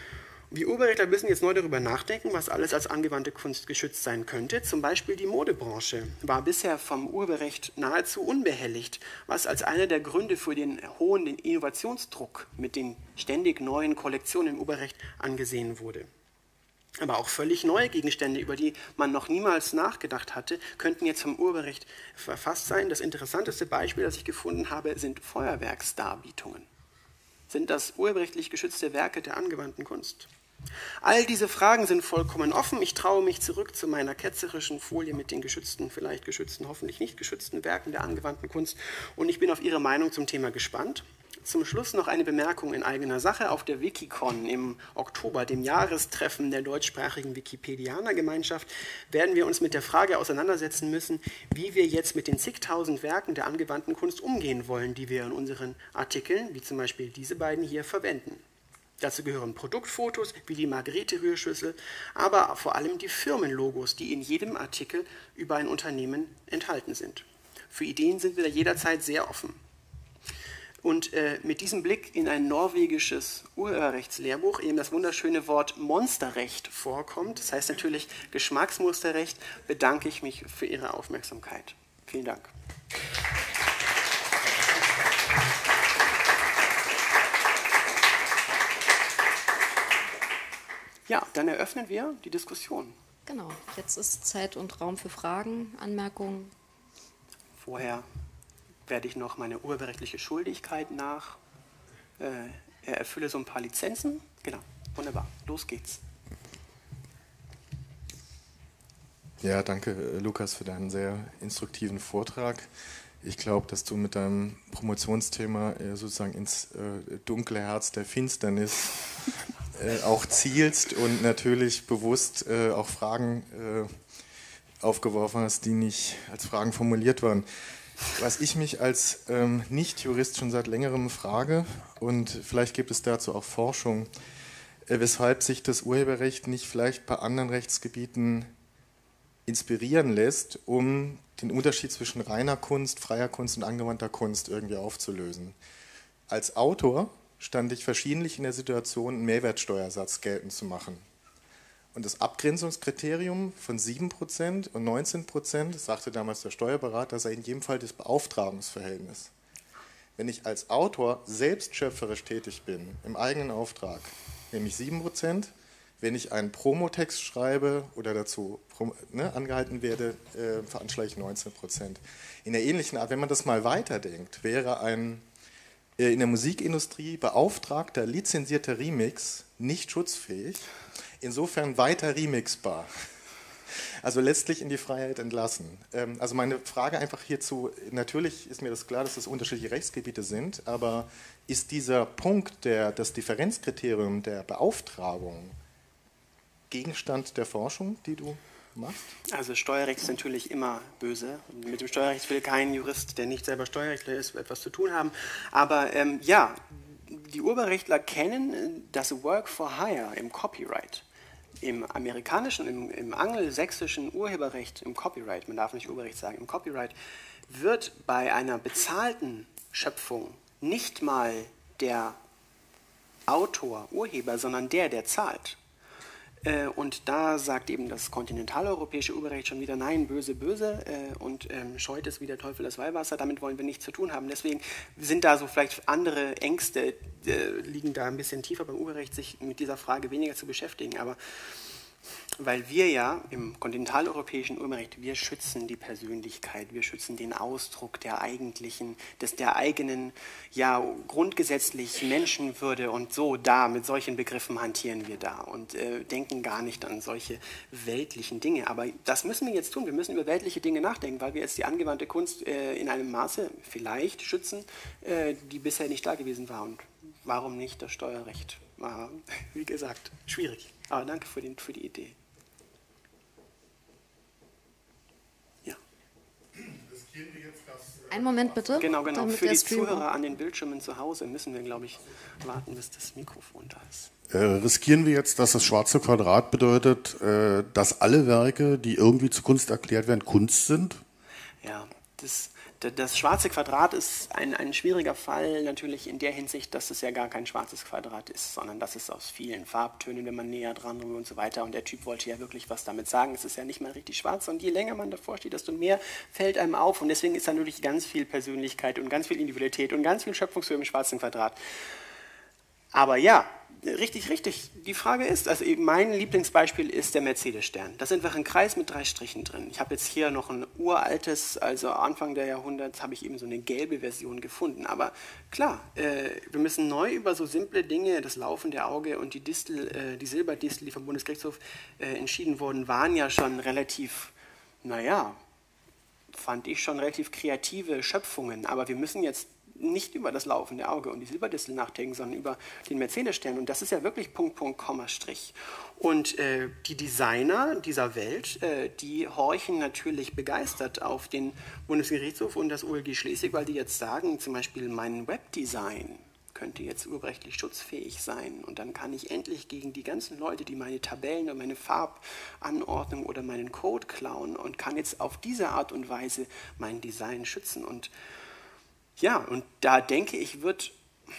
Wir Urheberrechtler müssen jetzt neu darüber nachdenken, was alles als angewandte Kunst geschützt sein könnte. Zum Beispiel die Modebranche war bisher vom Urheberrecht nahezu unbehelligt, was als einer der Gründe für den hohen Innovationsdruck mit den ständig neuen Kollektionen im Urheberrecht angesehen wurde. Aber auch völlig neue Gegenstände, über die man noch niemals nachgedacht hatte, könnten jetzt vom Urheberrecht verfasst sein. Das interessanteste Beispiel, das ich gefunden habe, sind Feuerwerksdarbietungen. Sind das urheberrechtlich geschützte Werke der angewandten Kunst? All diese Fragen sind vollkommen offen. Ich traue mich zurück zu meiner ketzerischen Folie mit den geschützten, vielleicht geschützten, hoffentlich nicht geschützten Werken der angewandten Kunst und ich bin auf Ihre Meinung zum Thema gespannt. Zum Schluss noch eine Bemerkung in eigener Sache. Auf der Wikicon im Oktober, dem Jahrestreffen der deutschsprachigen Wikipedianergemeinschaft, werden wir uns mit der Frage auseinandersetzen müssen, wie wir jetzt mit den zigtausend Werken der angewandten Kunst umgehen wollen, die wir in unseren Artikeln, wie zum Beispiel diese beiden hier, verwenden. Dazu gehören Produktfotos wie die Margarete-Rührschüssel, aber vor allem die Firmenlogos, die in jedem Artikel über ein Unternehmen enthalten sind. Für Ideen sind wir da jederzeit sehr offen. Und äh, mit diesem Blick in ein norwegisches Urheberrechtslehrbuch, eben das wunderschöne Wort Monsterrecht vorkommt, das heißt natürlich Geschmacksmusterrecht, bedanke ich mich für Ihre Aufmerksamkeit. Vielen Dank. Ja, dann eröffnen wir die Diskussion. Genau, jetzt ist Zeit und Raum für Fragen, Anmerkungen. Vorher werde ich noch meine urheberrechtliche Schuldigkeit nach. Äh, erfülle so ein paar Lizenzen. Genau, wunderbar. Los geht's. Ja, danke Lukas für deinen sehr instruktiven Vortrag. Ich glaube, dass du mit deinem Promotionsthema äh, sozusagen ins äh, dunkle Herz der Finsternis äh, auch zielst und natürlich bewusst äh, auch Fragen äh, aufgeworfen hast, die nicht als Fragen formuliert waren. Was ich mich als ähm, Nicht-Jurist schon seit längerem frage, und vielleicht gibt es dazu auch Forschung, äh, weshalb sich das Urheberrecht nicht vielleicht bei anderen Rechtsgebieten inspirieren lässt, um den Unterschied zwischen reiner Kunst, freier Kunst und angewandter Kunst irgendwie aufzulösen. Als Autor stand ich verschiedentlich in der Situation, einen Mehrwertsteuersatz geltend zu machen. Und das Abgrenzungskriterium von sieben Prozent und neunzehn Prozent, sagte damals der Steuerberater, sei in jedem Fall das Beauftragungsverhältnis. Wenn ich als Autor selbst schöpferisch tätig bin, im eigenen Auftrag, nehme ich sieben Prozent. Wenn ich einen Promotext schreibe oder dazu ne, angehalten werde, äh, veranschlage ich neunzehn Prozent. In der ähnlichen Art, wenn man das mal weiterdenkt, wäre ein äh, in der Musikindustrie beauftragter, lizenzierter Remix nicht schutzfähig, insofern weiter remixbar. Also letztlich in die Freiheit entlassen. Ähm, also meine Frage einfach hierzu, natürlich ist mir das klar, dass das unterschiedliche Rechtsgebiete sind, aber ist dieser Punkt, der, das Differenzkriterium der Beauftragung, Gegenstand der Forschung, die du machst? Also Steuerrecht ist natürlich immer böse. Mit dem Steuerrecht will kein Jurist, der nicht selber Steuerrechtler ist, etwas zu tun haben. Aber ähm, ja, die Urheberrechtler kennen das Work for Hire im Copyright. Im amerikanischen, im, im angelsächsischen Urheberrecht, im Copyright, man darf nicht Urheberrecht sagen, im Copyright wird bei einer bezahlten Schöpfung nicht mal der Autor, Urheber, sondern der, der zahlt. Und da sagt eben das kontinentaleuropäische Urheberrecht schon wieder, nein, böse, böse und scheut es wie der Teufel das Weihwasser, damit wollen wir nichts zu tun haben. Deswegen sind da so vielleicht andere Ängste, liegen da ein bisschen tiefer beim Urheberrecht, sich mit dieser Frage weniger zu beschäftigen. Aber weil wir ja im kontinentaleuropäischen Urheberrecht, wir schützen die Persönlichkeit, wir schützen den Ausdruck der eigentlichen, des, der eigenen, ja, grundgesetzlich Menschenwürde und so da, mit solchen Begriffen hantieren wir da und äh, denken gar nicht an solche weltlichen Dinge. Aber das müssen wir jetzt tun, wir müssen über weltliche Dinge nachdenken, weil wir jetzt die angewandte Kunst äh, in einem Maße vielleicht schützen, äh, die bisher nicht da gewesen war. Und warum nicht das Steuerrecht? War, wie gesagt, schwierig. Aber danke für, den, für die Idee. Ja. Einen Moment bitte. Genau, genau. Für die Zuhörer an den Bildschirmen zu Hause müssen wir, glaube ich, warten, bis das Mikrofon da ist. Äh, riskieren wir jetzt, dass das schwarze Quadrat bedeutet, äh, dass alle Werke, die irgendwie zu Kunst erklärt werden, Kunst sind? Ja, das, Das schwarze Quadrat ist ein, ein schwieriger Fall natürlich in der Hinsicht, dass es ja gar kein schwarzes Quadrat ist, sondern das ist aus vielen Farbtönen, wenn man näher dran ist und so weiter. Und der Typ wollte ja wirklich was damit sagen. Es ist ja nicht mal richtig schwarz. Und je länger man davor steht, desto mehr fällt einem auf. Und deswegen ist da natürlich ganz viel Persönlichkeit und ganz viel Individualität und ganz viel Schöpfungshöhe im schwarzen Quadrat. Aber ja, richtig, richtig. Die Frage ist, also mein Lieblingsbeispiel ist der Mercedes-Stern. Das ist einfach ein Kreis mit drei Strichen drin. Ich habe jetzt hier noch ein uraltes, also Anfang der Jahrhunderts habe ich eben so eine gelbe Version gefunden. Aber klar, äh, wir müssen neu über so simple Dinge, das laufende Auge und die Distel, äh, die Silberdistel, die vom Bundesgerichtshof äh, entschieden wurden, waren ja schon relativ, naja, fand ich schon relativ kreative Schöpfungen. Aber wir müssen jetzt nicht über das laufende Auge und die Silberdistel nachdenken, sondern über den Mercedes-Stern. Und das ist ja wirklich Punkt, Punkt, Komma, Strich. Und äh, die Designer dieser Welt, äh, die horchen natürlich begeistert auf den Bundesgerichtshof und das O L G Schleswig, weil die jetzt sagen, zum Beispiel mein Webdesign könnte jetzt urheberrechtlich schutzfähig sein. Und dann kann ich endlich gegen die ganzen Leute, die meine Tabellen und meine Farbanordnung oder meinen Code klauen und kann jetzt auf diese Art und Weise mein Design schützen. Und ja, und da denke ich, wird,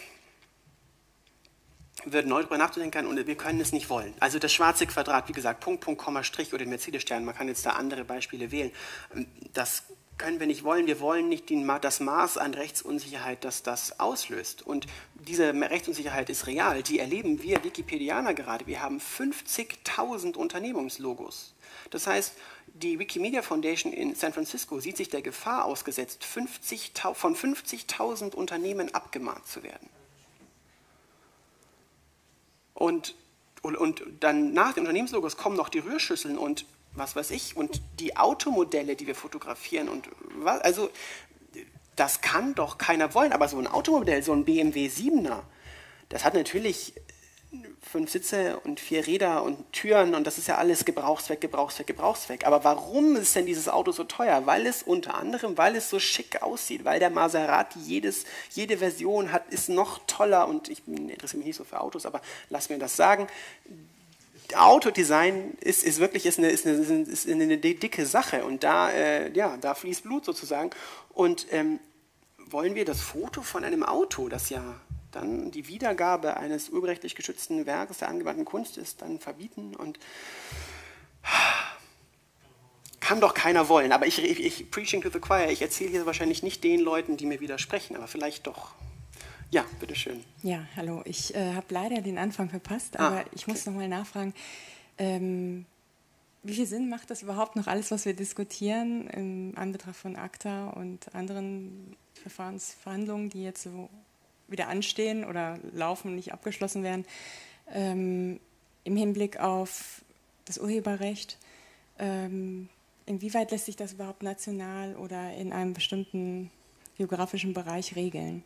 wird neu drüber nachzudenken und wir können es nicht wollen. Also das schwarze Quadrat, wie gesagt, Punkt, Punkt, Komma, Strich oder den Mercedes-Stern, man kann jetzt da andere Beispiele wählen. Das können wir nicht wollen. Wir wollen nicht die, das Maß an Rechtsunsicherheit, das das auslöst. Und diese Rechtsunsicherheit ist real. Die erleben wir Wikipedianer gerade. Wir haben fünfzigtausend Unternehmenslogos. Das heißt, die Wikimedia Foundation in San Francisco sieht sich der Gefahr ausgesetzt, fünfzig, von fünfzigtausend Unternehmen abgemahnt zu werden. Und, und, und dann nach den Unternehmenslogos kommen noch die Rührschüsseln und was weiß ich, und die Automodelle, die wir fotografieren. Und was, also, das kann doch keiner wollen. Aber so ein Automodell, so ein B M W siebener, das hat natürlich fünf Sitze und vier Räder und Türen und das ist ja alles Gebrauchszweck, Gebrauchszweck, Gebrauchszweck. Aber warum ist denn dieses Auto so teuer? Weil es unter anderem, weil es so schick aussieht, weil der Maserati jedes, jede Version hat, ist noch toller und ich interessiere mich nicht so für Autos, aber lass mir das sagen. Autodesign ist, ist wirklich ist eine, ist eine, ist eine dicke Sache und da, äh, ja, da fließt Blut sozusagen. Und ähm, wollen wir das Foto von einem Auto, das ja dann die Wiedergabe eines urheberrechtlich geschützten Werkes der angewandten Kunst ist, dann verbieten und kann doch keiner wollen. Aber ich, ich, ich preaching to the choir, ich erzähle hier wahrscheinlich nicht den Leuten, die mir widersprechen, aber vielleicht doch. Ja, bitteschön. Ja, hallo. Ich äh, habe leider den Anfang verpasst, aber ah, ich muss okay. nochmal nachfragen, ähm, wie viel Sinn macht das überhaupt noch alles, was wir diskutieren, im Anbetracht von ACTA und anderen Verfahrensverhandlungen, die jetzt so wieder anstehen oder laufen und nicht abgeschlossen werden, ähm, im Hinblick auf das Urheberrecht. Ähm, inwieweit lässt sich das überhaupt national oder in einem bestimmten geografischen Bereich regeln?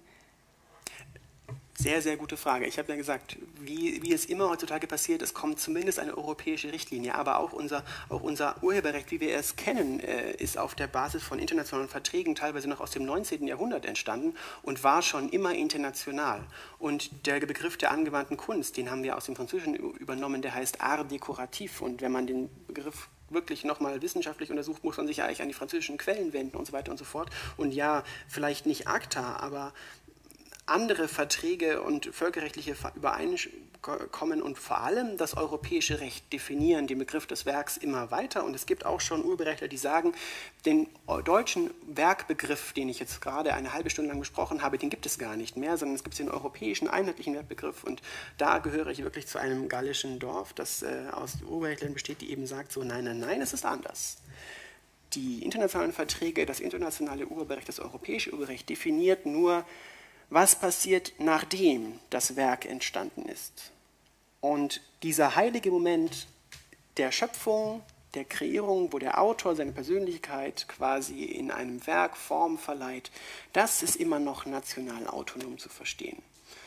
Sehr, sehr gute Frage. Ich habe ja gesagt, wie, wie es immer heutzutage passiert, es kommt zumindest eine europäische Richtlinie, aber auch unser, auch unser Urheberrecht, wie wir es kennen, äh, ist auf der Basis von internationalen Verträgen teilweise noch aus dem neunzehnten Jahrhundert entstanden und war schon immer international. Und der Begriff der angewandten Kunst, den haben wir aus dem Französischen übernommen, der heißt Art décoratif. Und wenn man den Begriff wirklich nochmal wissenschaftlich untersucht, muss man sich ja eigentlich an die französischen Quellen wenden und so weiter und so fort. Und ja, vielleicht nicht ACTA, aber andere Verträge und völkerrechtliche Übereinkommen und vor allem das europäische Recht definieren den Begriff des Werks immer weiter. Und es gibt auch schon Urheberrechtler, die sagen, den deutschen Werkbegriff, den ich jetzt gerade eine halbe Stunde lang besprochen habe, den gibt es gar nicht mehr, sondern es gibt den europäischen einheitlichen Werkbegriff. Und da gehöre ich wirklich zu einem gallischen Dorf, das äh, aus Urheberrechtlern besteht, die eben sagt so, nein, nein, nein, es ist anders. Die internationalen Verträge, das internationale Urheberrecht, das europäische Urheberrecht definiert nur, was passiert, nachdem das Werk entstanden ist. Und dieser heilige Moment der Schöpfung, der Kreierung, wo der Autor seine Persönlichkeit quasi in einem Werk Form verleiht, das ist immer noch national autonom zu verstehen.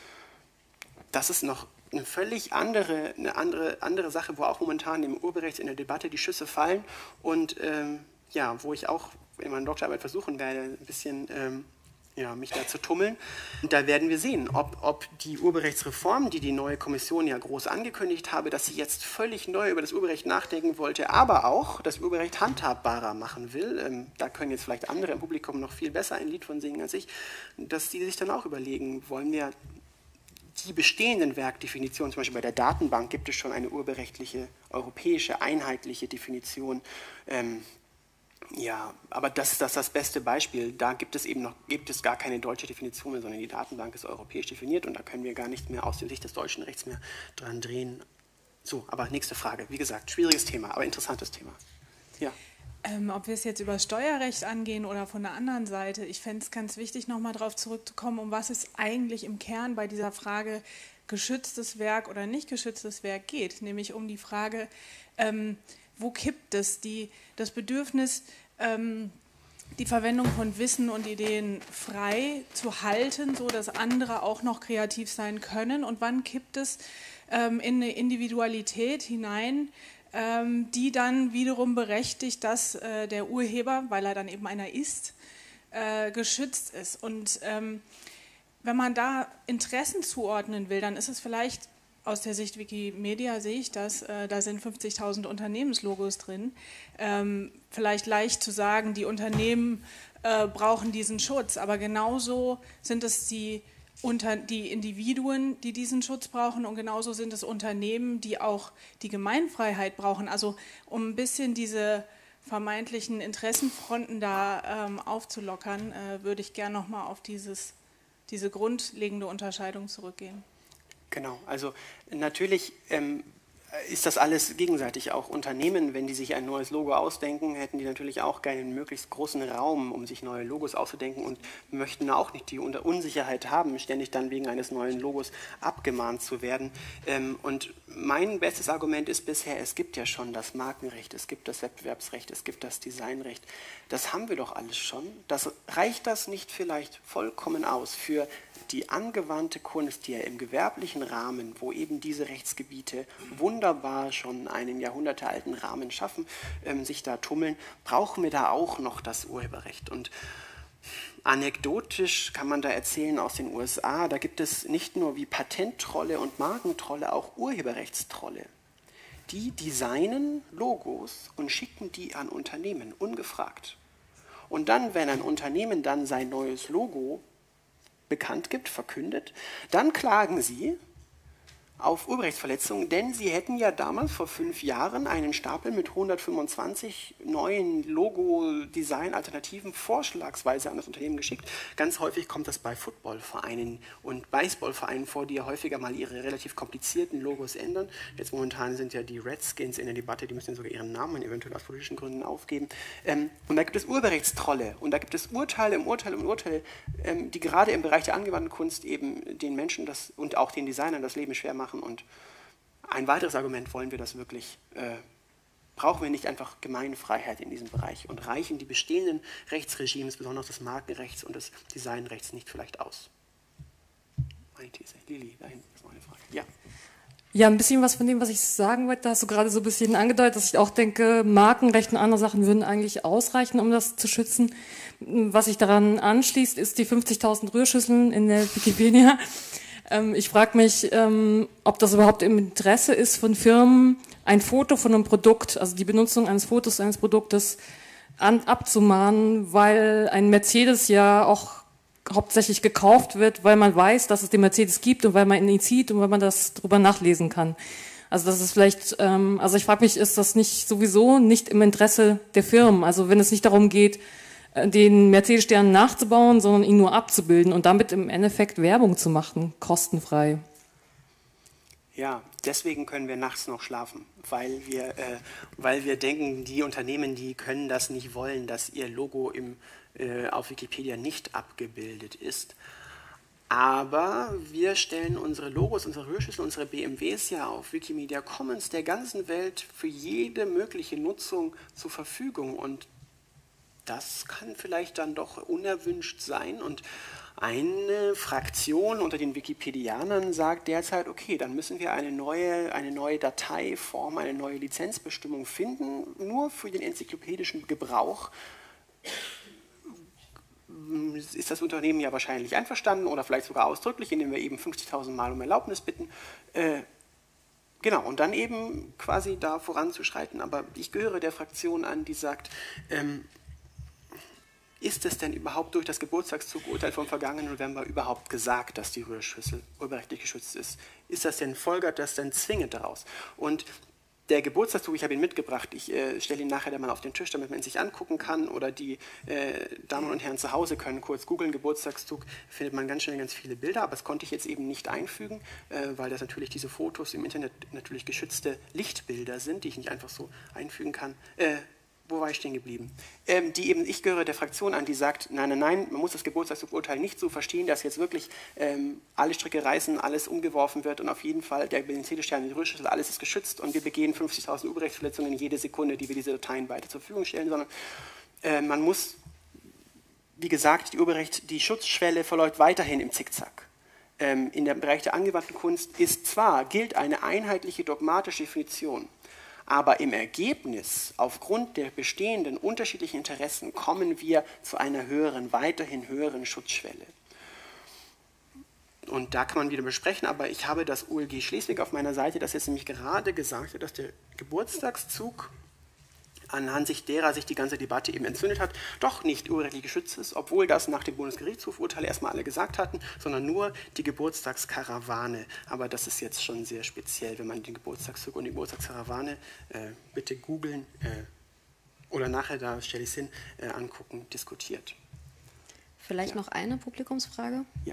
Das ist noch eine völlig andere, eine andere, andere Sache, wo auch momentan im Urheberrecht in der Debatte die Schüsse fallen und ähm, ja, wo ich auch in meiner Doktorarbeit versuchen werde, ein bisschen ähm, ja, mich da zu tummeln. Und da werden wir sehen, ob, ob die Urheberrechtsreform, die die neue Kommission ja groß angekündigt habe, dass sie jetzt völlig neu über das Urheberrecht nachdenken wollte, aber auch das Urheberrecht handhabbarer machen will, ähm, da können jetzt vielleicht andere im Publikum noch viel besser ein Lied von singen als ich, dass die sich dann auch überlegen, wollen wir die bestehenden Werkdefinitionen, zum Beispiel bei der Datenbank gibt es schon eine urheberrechtliche, europäische, einheitliche Definition. Ähm, ja, aber das ist das, das beste Beispiel. Da gibt es eben noch gibt es gar keine deutsche Definition mehr, sondern die Datenbank ist europäisch definiert und da können wir gar nicht mehr aus der Sicht des deutschen Rechts mehr dran drehen. So, aber nächste Frage. Wie gesagt, schwieriges Thema, aber interessantes Thema. Ja. Ähm, ob wir es jetzt über Steuerrecht angehen oder von der anderen Seite, ich fände es ganz wichtig, nochmal darauf zurückzukommen, um was es eigentlich im Kern bei dieser Frage geschütztes Werk oder nicht geschütztes Werk geht, nämlich um die Frage, ähm, wo kippt es die, das Bedürfnis, ähm, die Verwendung von Wissen und Ideen frei zu halten, so dass andere auch noch kreativ sein können, und wann kippt es ähm, in eine Individualität hinein, die dann wiederum berechtigt, dass äh, der Urheber, weil er dann eben einer ist, äh, geschützt ist. Und ähm, wenn man da Interessen zuordnen will, dann ist es vielleicht aus der Sicht Wikimedia, sehe ich das, äh, da sind fünfzigtausend Unternehmenslogos drin, ähm, vielleicht leicht zu sagen, die Unternehmen äh, brauchen diesen Schutz, aber genauso sind es die unter die Individuen, die diesen Schutz brauchen, und genauso sind es Unternehmen, die auch die Gemeinfreiheit brauchen. Also um ein bisschen diese vermeintlichen Interessenfronten da ähm, aufzulockern, äh, würde ich gerne nochmal auf dieses, diese grundlegende Unterscheidung zurückgehen. Genau, also natürlich ähm, ist das alles gegenseitig. Auch Unternehmen, wenn die sich ein neues Logo ausdenken, hätten die natürlich auch gerne einen möglichst großen Raum, um sich neue Logos auszudenken, und möchten auch nicht die Unsicherheit haben, ständig dann wegen eines neuen Logos abgemahnt zu werden. Und mein bestes Argument ist bisher, es gibt ja schon das Markenrecht, es gibt das Wettbewerbsrecht, es gibt das Designrecht. Das haben wir doch alles schon. Das, reicht das nicht vielleicht vollkommen aus für die angewandte Kunst, die ja im gewerblichen Rahmen, wo eben diese Rechtsgebiete wunderbar schon einen jahrhundertealten Rahmen schaffen, ähm, sich da tummeln, brauchen wir da auch noch das Urheberrecht. Und anekdotisch kann man da erzählen aus den U S A, da gibt es nicht nur wie Patenttrolle und Markentrolle auch Urheberrechtstrolle. Die designen Logos und schicken die an Unternehmen, ungefragt. Und dann, wenn ein Unternehmen dann sein neues Logo bekannt gibt, verkündet, dann klagen sie auf Urheberrechtsverletzungen, denn sie hätten ja damals vor fünf Jahren einen Stapel mit hundertfünfundzwanzig neuen Logo-Design-Alternativen vorschlagsweise an das Unternehmen geschickt. Ganz häufig kommt das bei Footballvereinen und Baseballvereinen vor, die ja häufiger mal ihre relativ komplizierten Logos ändern. Jetzt momentan sind ja die Redskins in der Debatte, die müssen sogar ihren Namen eventuell aus politischen Gründen aufgeben. Und da gibt es Urheberrechtstrolle und da gibt es Urteile um Urteile um Urteile, die gerade im Bereich der angewandten Kunst eben den Menschen das, und auch den Designern das Leben schwer machen. Und ein weiteres Argument, wollen wir das wirklich, äh, brauchen wir nicht einfach Gemeinfreiheit in diesem Bereich und reichen die bestehenden Rechtsregimes, besonders des Markenrechts und des Designrechts, nicht vielleicht aus? Meine These. Lili, da hinten ist noch eine Frage. Ja. Ja, ein bisschen was von dem, was ich sagen wollte, da hast du gerade so ein bisschen angedeutet, dass ich auch denke, Markenrecht und andere Sachen würden eigentlich ausreichen, um das zu schützen. Was sich daran anschließt, ist die fünfzigtausend Rührschüsseln in der Wikipedia. Ich frage mich, ob das überhaupt im Interesse ist von Firmen, ein Foto von einem Produkt, also die Benutzung eines Fotos eines Produktes an, abzumahnen, weil ein Mercedes ja auch hauptsächlich gekauft wird, weil man weiß, dass es den Mercedes gibt und weil man ihn sieht und weil man das drüber nachlesen kann. Also das ist vielleicht, also ich frage mich, ist das nicht sowieso nicht im Interesse der Firmen? Also wenn es nicht darum geht, den Mercedes-Stern nachzubauen, sondern ihn nur abzubilden und damit im Endeffekt Werbung zu machen, kostenfrei. Ja, deswegen können wir nachts noch schlafen, weil wir, äh, weil wir denken, die Unternehmen, die können das nicht wollen, dass ihr Logo im, äh, auf Wikipedia nicht abgebildet ist. Aber wir stellen unsere Logos, unsere Rührschüssel, unsere B M Ws ja auf Wikimedia Commons der ganzen Welt für jede mögliche Nutzung zur Verfügung, und das kann vielleicht dann doch unerwünscht sein, und eine Fraktion unter den Wikipedianern sagt derzeit, okay, dann müssen wir eine neue, eine neue Dateiform, eine neue Lizenzbestimmung finden, nur für den enzyklopädischen Gebrauch, ist das Unternehmen ja wahrscheinlich einverstanden oder vielleicht sogar ausdrücklich, indem wir eben fünfzigtausend Mal um Erlaubnis bitten. Äh, genau, und dann eben quasi da voranzuschreiten. Aber ich gehöre der Fraktion an, die sagt, ähm, ist es denn überhaupt durch das Geburtstagszugurteil vom vergangenen November überhaupt gesagt, dass die Rührschüssel urheberrechtlich geschützt ist? Ist das denn, folgert das denn zwingend daraus? Und der Geburtstagszug, ich habe ihn mitgebracht, ich äh, stelle ihn nachher dann mal auf den Tisch, damit man ihn sich angucken kann, oder die äh, Damen und Herren zu Hause können kurz googeln, Geburtstagszug, findet man ganz schnell ganz viele Bilder, aber das konnte ich jetzt eben nicht einfügen, äh, weil das natürlich diese Fotos im Internet natürlich geschützte Lichtbilder sind, die ich nicht einfach so einfügen kann. Äh, Wo war ich stehen geblieben? Ähm, die eben, ich gehöre der Fraktion an, die sagt, nein, nein, nein, man muss das Geburtstagsurteil nicht so verstehen, dass jetzt wirklich ähm, alle Stricke reißen, alles umgeworfen wird und auf jeden Fall der Benzinstern, die Rührschüssel, alles ist geschützt und wir begehen fünfzigtausend Urheberrechtsverletzungen jede Sekunde, die wir diese Dateien weiter zur Verfügung stellen, sondern äh, man muss, wie gesagt, die Urheberrecht, die Schutzschwelle verläuft weiterhin im Zickzack. Ähm, in dem Bereich der angewandten Kunst ist zwar, gilt eine einheitliche dogmatische Definition, aber im Ergebnis, aufgrund der bestehenden unterschiedlichen Interessen, kommen wir zu einer höheren, weiterhin höheren Schutzschwelle. Und da kann man wieder besprechen, aber ich habe das O L G Schleswig auf meiner Seite, das jetzt nämlich gerade gesagt hat, dass der Geburtstagszug, anhand sich derer sich die ganze Debatte eben entzündet hat, doch nicht urheberrechtlich geschützt ist, obwohl das nach dem Bundesgerichtshofurteil erstmal alle gesagt hatten, sondern nur die Geburtstagskarawane. Aber das ist jetzt schon sehr speziell, wenn man den Geburtstagszug und die Geburtstagskarawane, äh, bitte googeln äh, oder nachher, da stelle ich es hin, äh, angucken, diskutiert. Vielleicht ja. noch eine Publikumsfrage? Ja.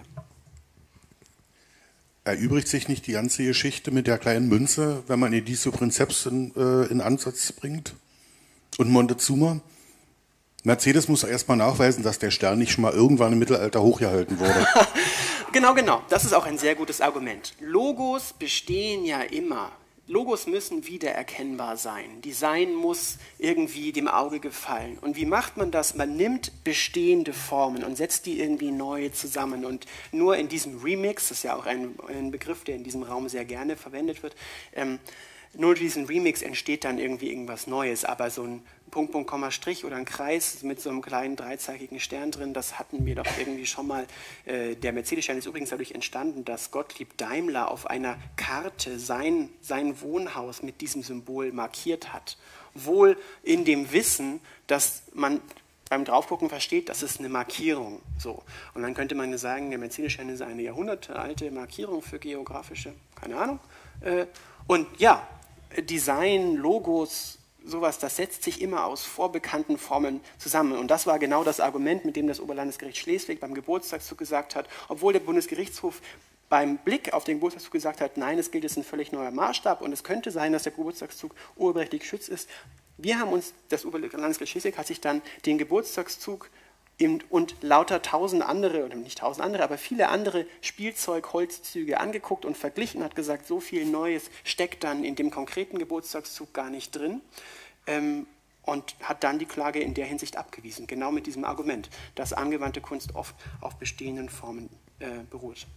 Erübrigt sich nicht die ganze Geschichte mit der kleinen Münze, wenn man Edicio Princeps in, äh, in Ansatz bringt? Und Montezuma? Mercedes muss erstmal nachweisen, dass der Stern nicht schon mal irgendwann im Mittelalter hochgehalten wurde. Genau, genau. Das ist auch ein sehr gutes Argument. Logos bestehen ja immer. Logos müssen wiedererkennbar sein. Design muss irgendwie dem Auge gefallen. Und wie macht man das? Man nimmt bestehende Formen und setzt die irgendwie neu zusammen. Und nur in diesem Remix, das ist ja auch ein, ein Begriff, der in diesem Raum sehr gerne verwendet wird, ähm, nur durch diesen Remix entsteht dann irgendwie irgendwas Neues, aber so ein Punkt, Punkt, Komma, Strich oder ein Kreis mit so einem kleinen dreizackigen Stern drin, das hatten wir doch irgendwie schon mal. Äh, der Mercedes-Stern ist übrigens dadurch entstanden, dass Gottlieb Daimler auf einer Karte sein, sein Wohnhaus mit diesem Symbol markiert hat. Wohl in dem Wissen, dass man beim Draufgucken versteht, das ist eine Markierung. So. Und dann könnte man sagen, der Mercedes-Stern ist eine jahrhundertealte Markierung für geografische, keine Ahnung. Äh, und ja, Design, Logos, sowas, das setzt sich immer aus vorbekannten Formen zusammen. Und das war genau das Argument, mit dem das Oberlandesgericht Schleswig beim Geburtstagszug gesagt hat, obwohl der Bundesgerichtshof beim Blick auf den Geburtstagszug gesagt hat, nein, es gilt jetzt ein völlig neuer Maßstab und es könnte sein, dass der Geburtstagszug urheberrechtlich geschützt ist. Wir haben uns, das Oberlandesgericht Schleswig hat sich dann den Geburtstagszug und lauter tausend andere, oder nicht tausend andere, aber viele andere Spielzeug-Holzzüge angeguckt und verglichen, hat gesagt, so viel Neues steckt dann in dem konkreten Geburtstagszug gar nicht drin ähm, und hat dann die Klage in der Hinsicht abgewiesen, genau mit diesem Argument, dass angewandte Kunst oft auf bestehenden Formen äh, beruht.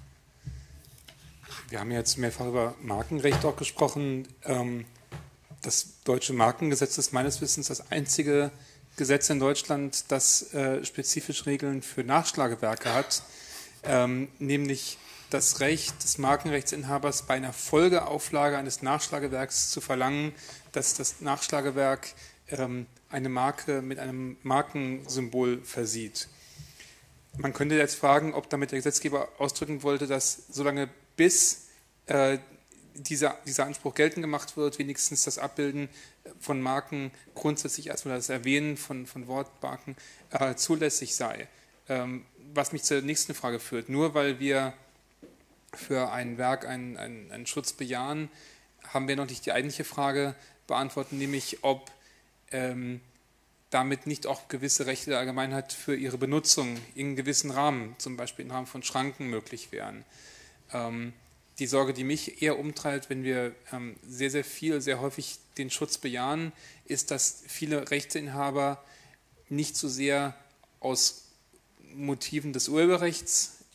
Wir haben jetzt mehrfach über Markenrecht auch gesprochen. Ähm, das deutsche Markengesetz ist meines Wissens das einzige Gesetz in Deutschland, das äh, spezifische Regeln für Nachschlagewerke hat, ähm, nämlich das Recht des Markenrechtsinhabers bei einer Folgeauflage eines Nachschlagewerks zu verlangen, dass das Nachschlagewerk ähm, eine Marke mit einem Markensymbol versieht. Man könnte jetzt fragen, ob damit der Gesetzgeber ausdrücken wollte, dass solange bis äh, dieser, dieser Anspruch geltend gemacht wird, wenigstens das Abbilden von Marken grundsätzlich erstmal das Erwähnen von, von Wortmarken äh, zulässig sei. Ähm, was mich zur nächsten Frage führt. Nur weil wir für ein Werk einen, einen, einen Schutz bejahen, haben wir noch nicht die eigentliche Frage beantwortet, nämlich ob ähm, damit nicht auch gewisse Rechte der Allgemeinheit für ihre Benutzung in gewissen Rahmen, zum Beispiel im Rahmen von Schranken, möglich wären. Ähm, Die Sorge, die mich eher umtreibt, wenn wir ähm, sehr, sehr viel, sehr häufig den Schutz bejahen, ist, dass viele Rechteinhaber nicht so sehr aus Motiven des Urheberrechts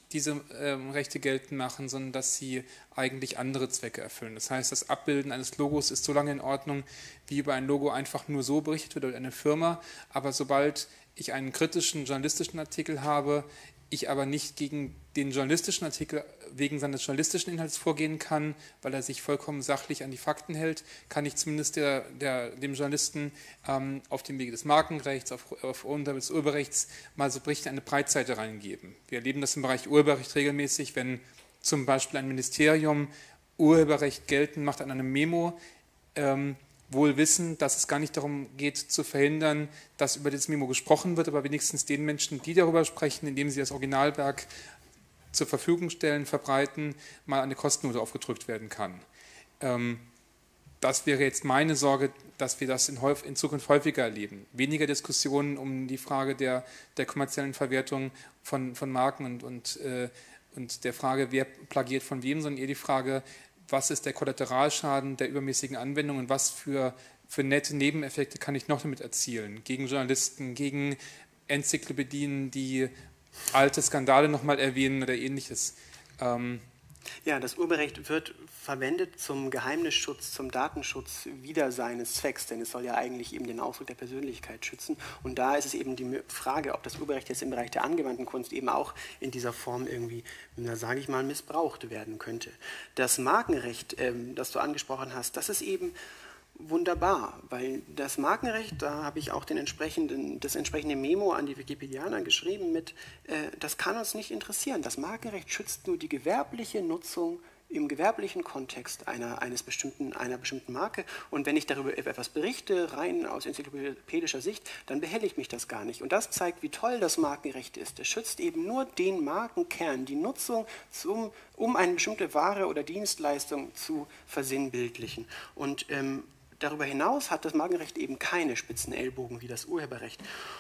diese ähm, Rechte geltend machen, sondern dass sie eigentlich andere Zwecke erfüllen. Das heißt, das Abbilden eines Logos ist so lange in Ordnung, wie über ein Logo einfach nur so berichtet wird oder eine Firma, aber sobald ich einen kritischen journalistischen Artikel habe, ich aber nicht gegen den journalistischen Artikel wegen seines journalistischen Inhalts vorgehen kann, weil er sich vollkommen sachlich an die Fakten hält, kann ich zumindest der, der, dem Journalisten ähm, auf dem Wege des Markenrechts, auf, auf des Urheberrechts mal so Berichte eine Breitseite reingeben. Wir erleben das im Bereich Urheberrecht regelmäßig, wenn zum Beispiel ein Ministerium Urheberrecht geltend macht an einem Memo, ähm, wohl wissen, dass es gar nicht darum geht, zu verhindern, dass über das Memo gesprochen wird, aber wenigstens den Menschen, die darüber sprechen, indem sie das Originalwerk zur Verfügung stellen, verbreiten, mal eine Kostennote aufgedrückt werden kann. Ähm, das wäre jetzt meine Sorge, dass wir das in, in Zukunft häufiger erleben. Weniger Diskussionen um die Frage der, der kommerziellen Verwertung von, von Marken und, und, äh, und der Frage, wer plagiert von wem, sondern eher die Frage, was ist der Kollateralschaden der übermäßigen Anwendung und was für, für nette Nebeneffekte kann ich noch damit erzielen? Gegen Journalisten, gegen Enzyklopädien, die alte Skandale nochmal erwähnen oder ähnliches. Ähm ja, das Urheberrecht wird verwendet zum Geheimnisschutz, zum Datenschutz wider seines Zwecks, denn es soll ja eigentlich eben den Ausdruck der Persönlichkeit schützen. Und da ist es eben die Frage, ob das Urheberrecht jetzt im Bereich der angewandten Kunst eben auch in dieser Form irgendwie, na, sage ich mal, missbraucht werden könnte. Das Markenrecht, ähm, das du angesprochen hast, das ist eben wunderbar, weil das Markenrecht, da habe ich auch den entsprechenden, das entsprechende Memo an die Wikipedianer geschrieben mit, äh, das kann uns nicht interessieren. Das Markenrecht schützt nur die gewerbliche Nutzung im gewerblichen Kontext einer, eines bestimmten, einer bestimmten Marke. Und wenn ich darüber etwas berichte, rein aus enzyklopädischer Sicht, dann behelligt mich das gar nicht. Und das zeigt, wie toll das Markenrecht ist. Es schützt eben nur den Markenkern, die Nutzung, zum, um eine bestimmte Ware oder Dienstleistung zu versinnbildlichen. Und ähm, darüber hinaus hat das Markenrecht eben keine spitzen Ellbogen wie das Urheberrecht.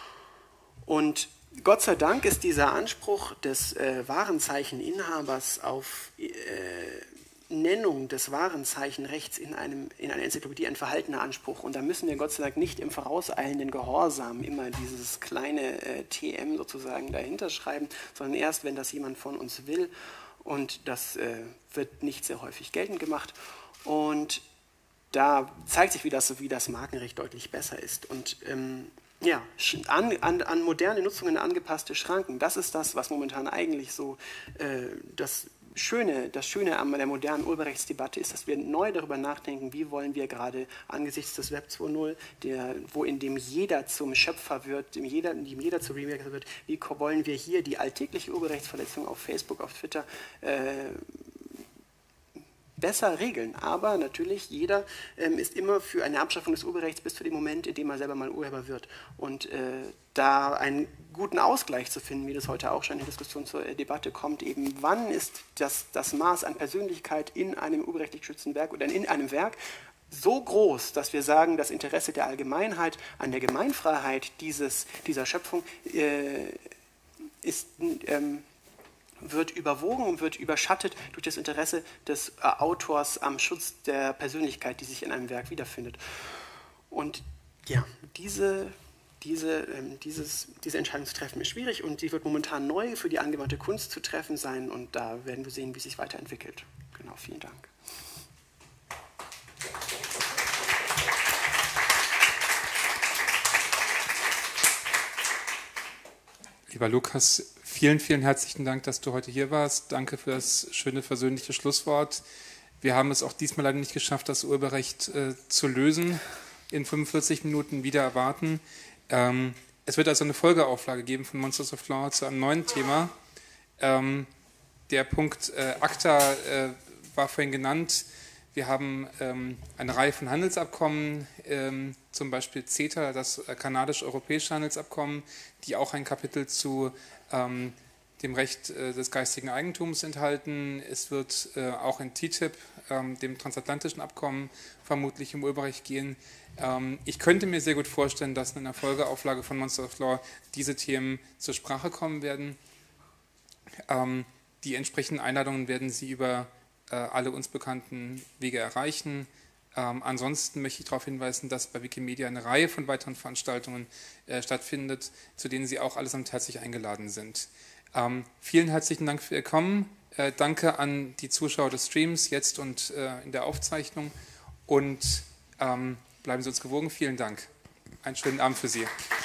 Und Gott sei Dank ist dieser Anspruch des äh, Warenzeicheninhabers auf äh, Nennung des Warenzeichenrechts in, einem, in einer Enzyklopädie ein verhaltener Anspruch. Und da müssen wir Gott sei Dank nicht im vorauseilenden Gehorsam immer dieses kleine äh, T M sozusagen dahinter schreiben, sondern erst, wenn das jemand von uns will. Und das äh, wird nicht sehr häufig geltend gemacht. Und da zeigt sich, wie das, wie das Markenrecht deutlich besser ist. Und ähm, ja, an, an, an moderne Nutzungen angepasste Schranken, das ist das, was momentan eigentlich so äh, das Schöne, das Schöne an der modernen Urheberrechtsdebatte ist, dass wir neu darüber nachdenken, wie wollen wir gerade angesichts des Web zwei Punkt null, der, wo in dem jeder zum Schöpfer wird, in jeder, in dem jeder zum Remaker wird, wie wollen wir hier die alltägliche Urheberrechtsverletzung auf Facebook, auf Twitter äh, besser regeln. Aber natürlich, jeder ähm, ist immer für eine Abschaffung des Urheberrechts bis zu dem Moment, in dem er selber mal Urheber wird. Und äh, da einen guten Ausgleich zu finden, wie das heute auch schon in der Diskussion zur äh, Debatte kommt, eben wann ist das, das Maß an Persönlichkeit in einem urheberrechtlich geschützten Werk oder in einem Werk so groß, dass wir sagen, das Interesse der Allgemeinheit an der Gemeinfreiheit dieses, dieser Schöpfung äh, ist ähm, wird überwogen und wird überschattet durch das Interesse des äh, Autors am Schutz der Persönlichkeit, die sich in einem Werk wiederfindet. Und ja, diese, diese, ähm, dieses, diese Entscheidung zu treffen ist schwierig und sie wird momentan neu für die angewandte Kunst zu treffen sein und da werden wir sehen, wie es sich weiterentwickelt. Genau, vielen Dank. Lieber Lukas, vielen, vielen herzlichen Dank, dass du heute hier warst. Danke für das schöne, versöhnliche Schlusswort. Wir haben es auch diesmal leider nicht geschafft, das Urheberrecht äh, zu lösen. In fünfundvierzig Minuten wieder erwarten. Ähm, es wird also eine Folgeauflage geben von Monsters of Law zu einem neuen Thema. Ähm, der Punkt äh, ACTA äh, war vorhin genannt. Wir haben ähm, eine Reihe von Handelsabkommen, ähm, zum Beispiel CETA, das äh, kanadisch-europäische Handelsabkommen, die auch ein Kapitel zu ähm, dem Recht äh, des geistigen Eigentums enthalten. Es wird äh, auch in T T I P, ähm, dem transatlantischen Abkommen, vermutlich um Urheberrecht gehen. Ähm, ich könnte mir sehr gut vorstellen, dass in einer Folgeauflage von Monsters of Law diese Themen zur Sprache kommen werden. Ähm, die entsprechenden Einladungen werden Sie über alle uns bekannten Wege erreichen. Ähm, ansonsten möchte ich darauf hinweisen, dass bei Wikimedia eine Reihe von weiteren Veranstaltungen äh, stattfindet, zu denen Sie auch allesamt herzlich eingeladen sind. Ähm, vielen herzlichen Dank für Ihr Kommen. Äh, danke an die Zuschauer des Streams jetzt und äh, in der Aufzeichnung. Und ähm, bleiben Sie uns gewogen. Vielen Dank. Einen schönen Abend für Sie.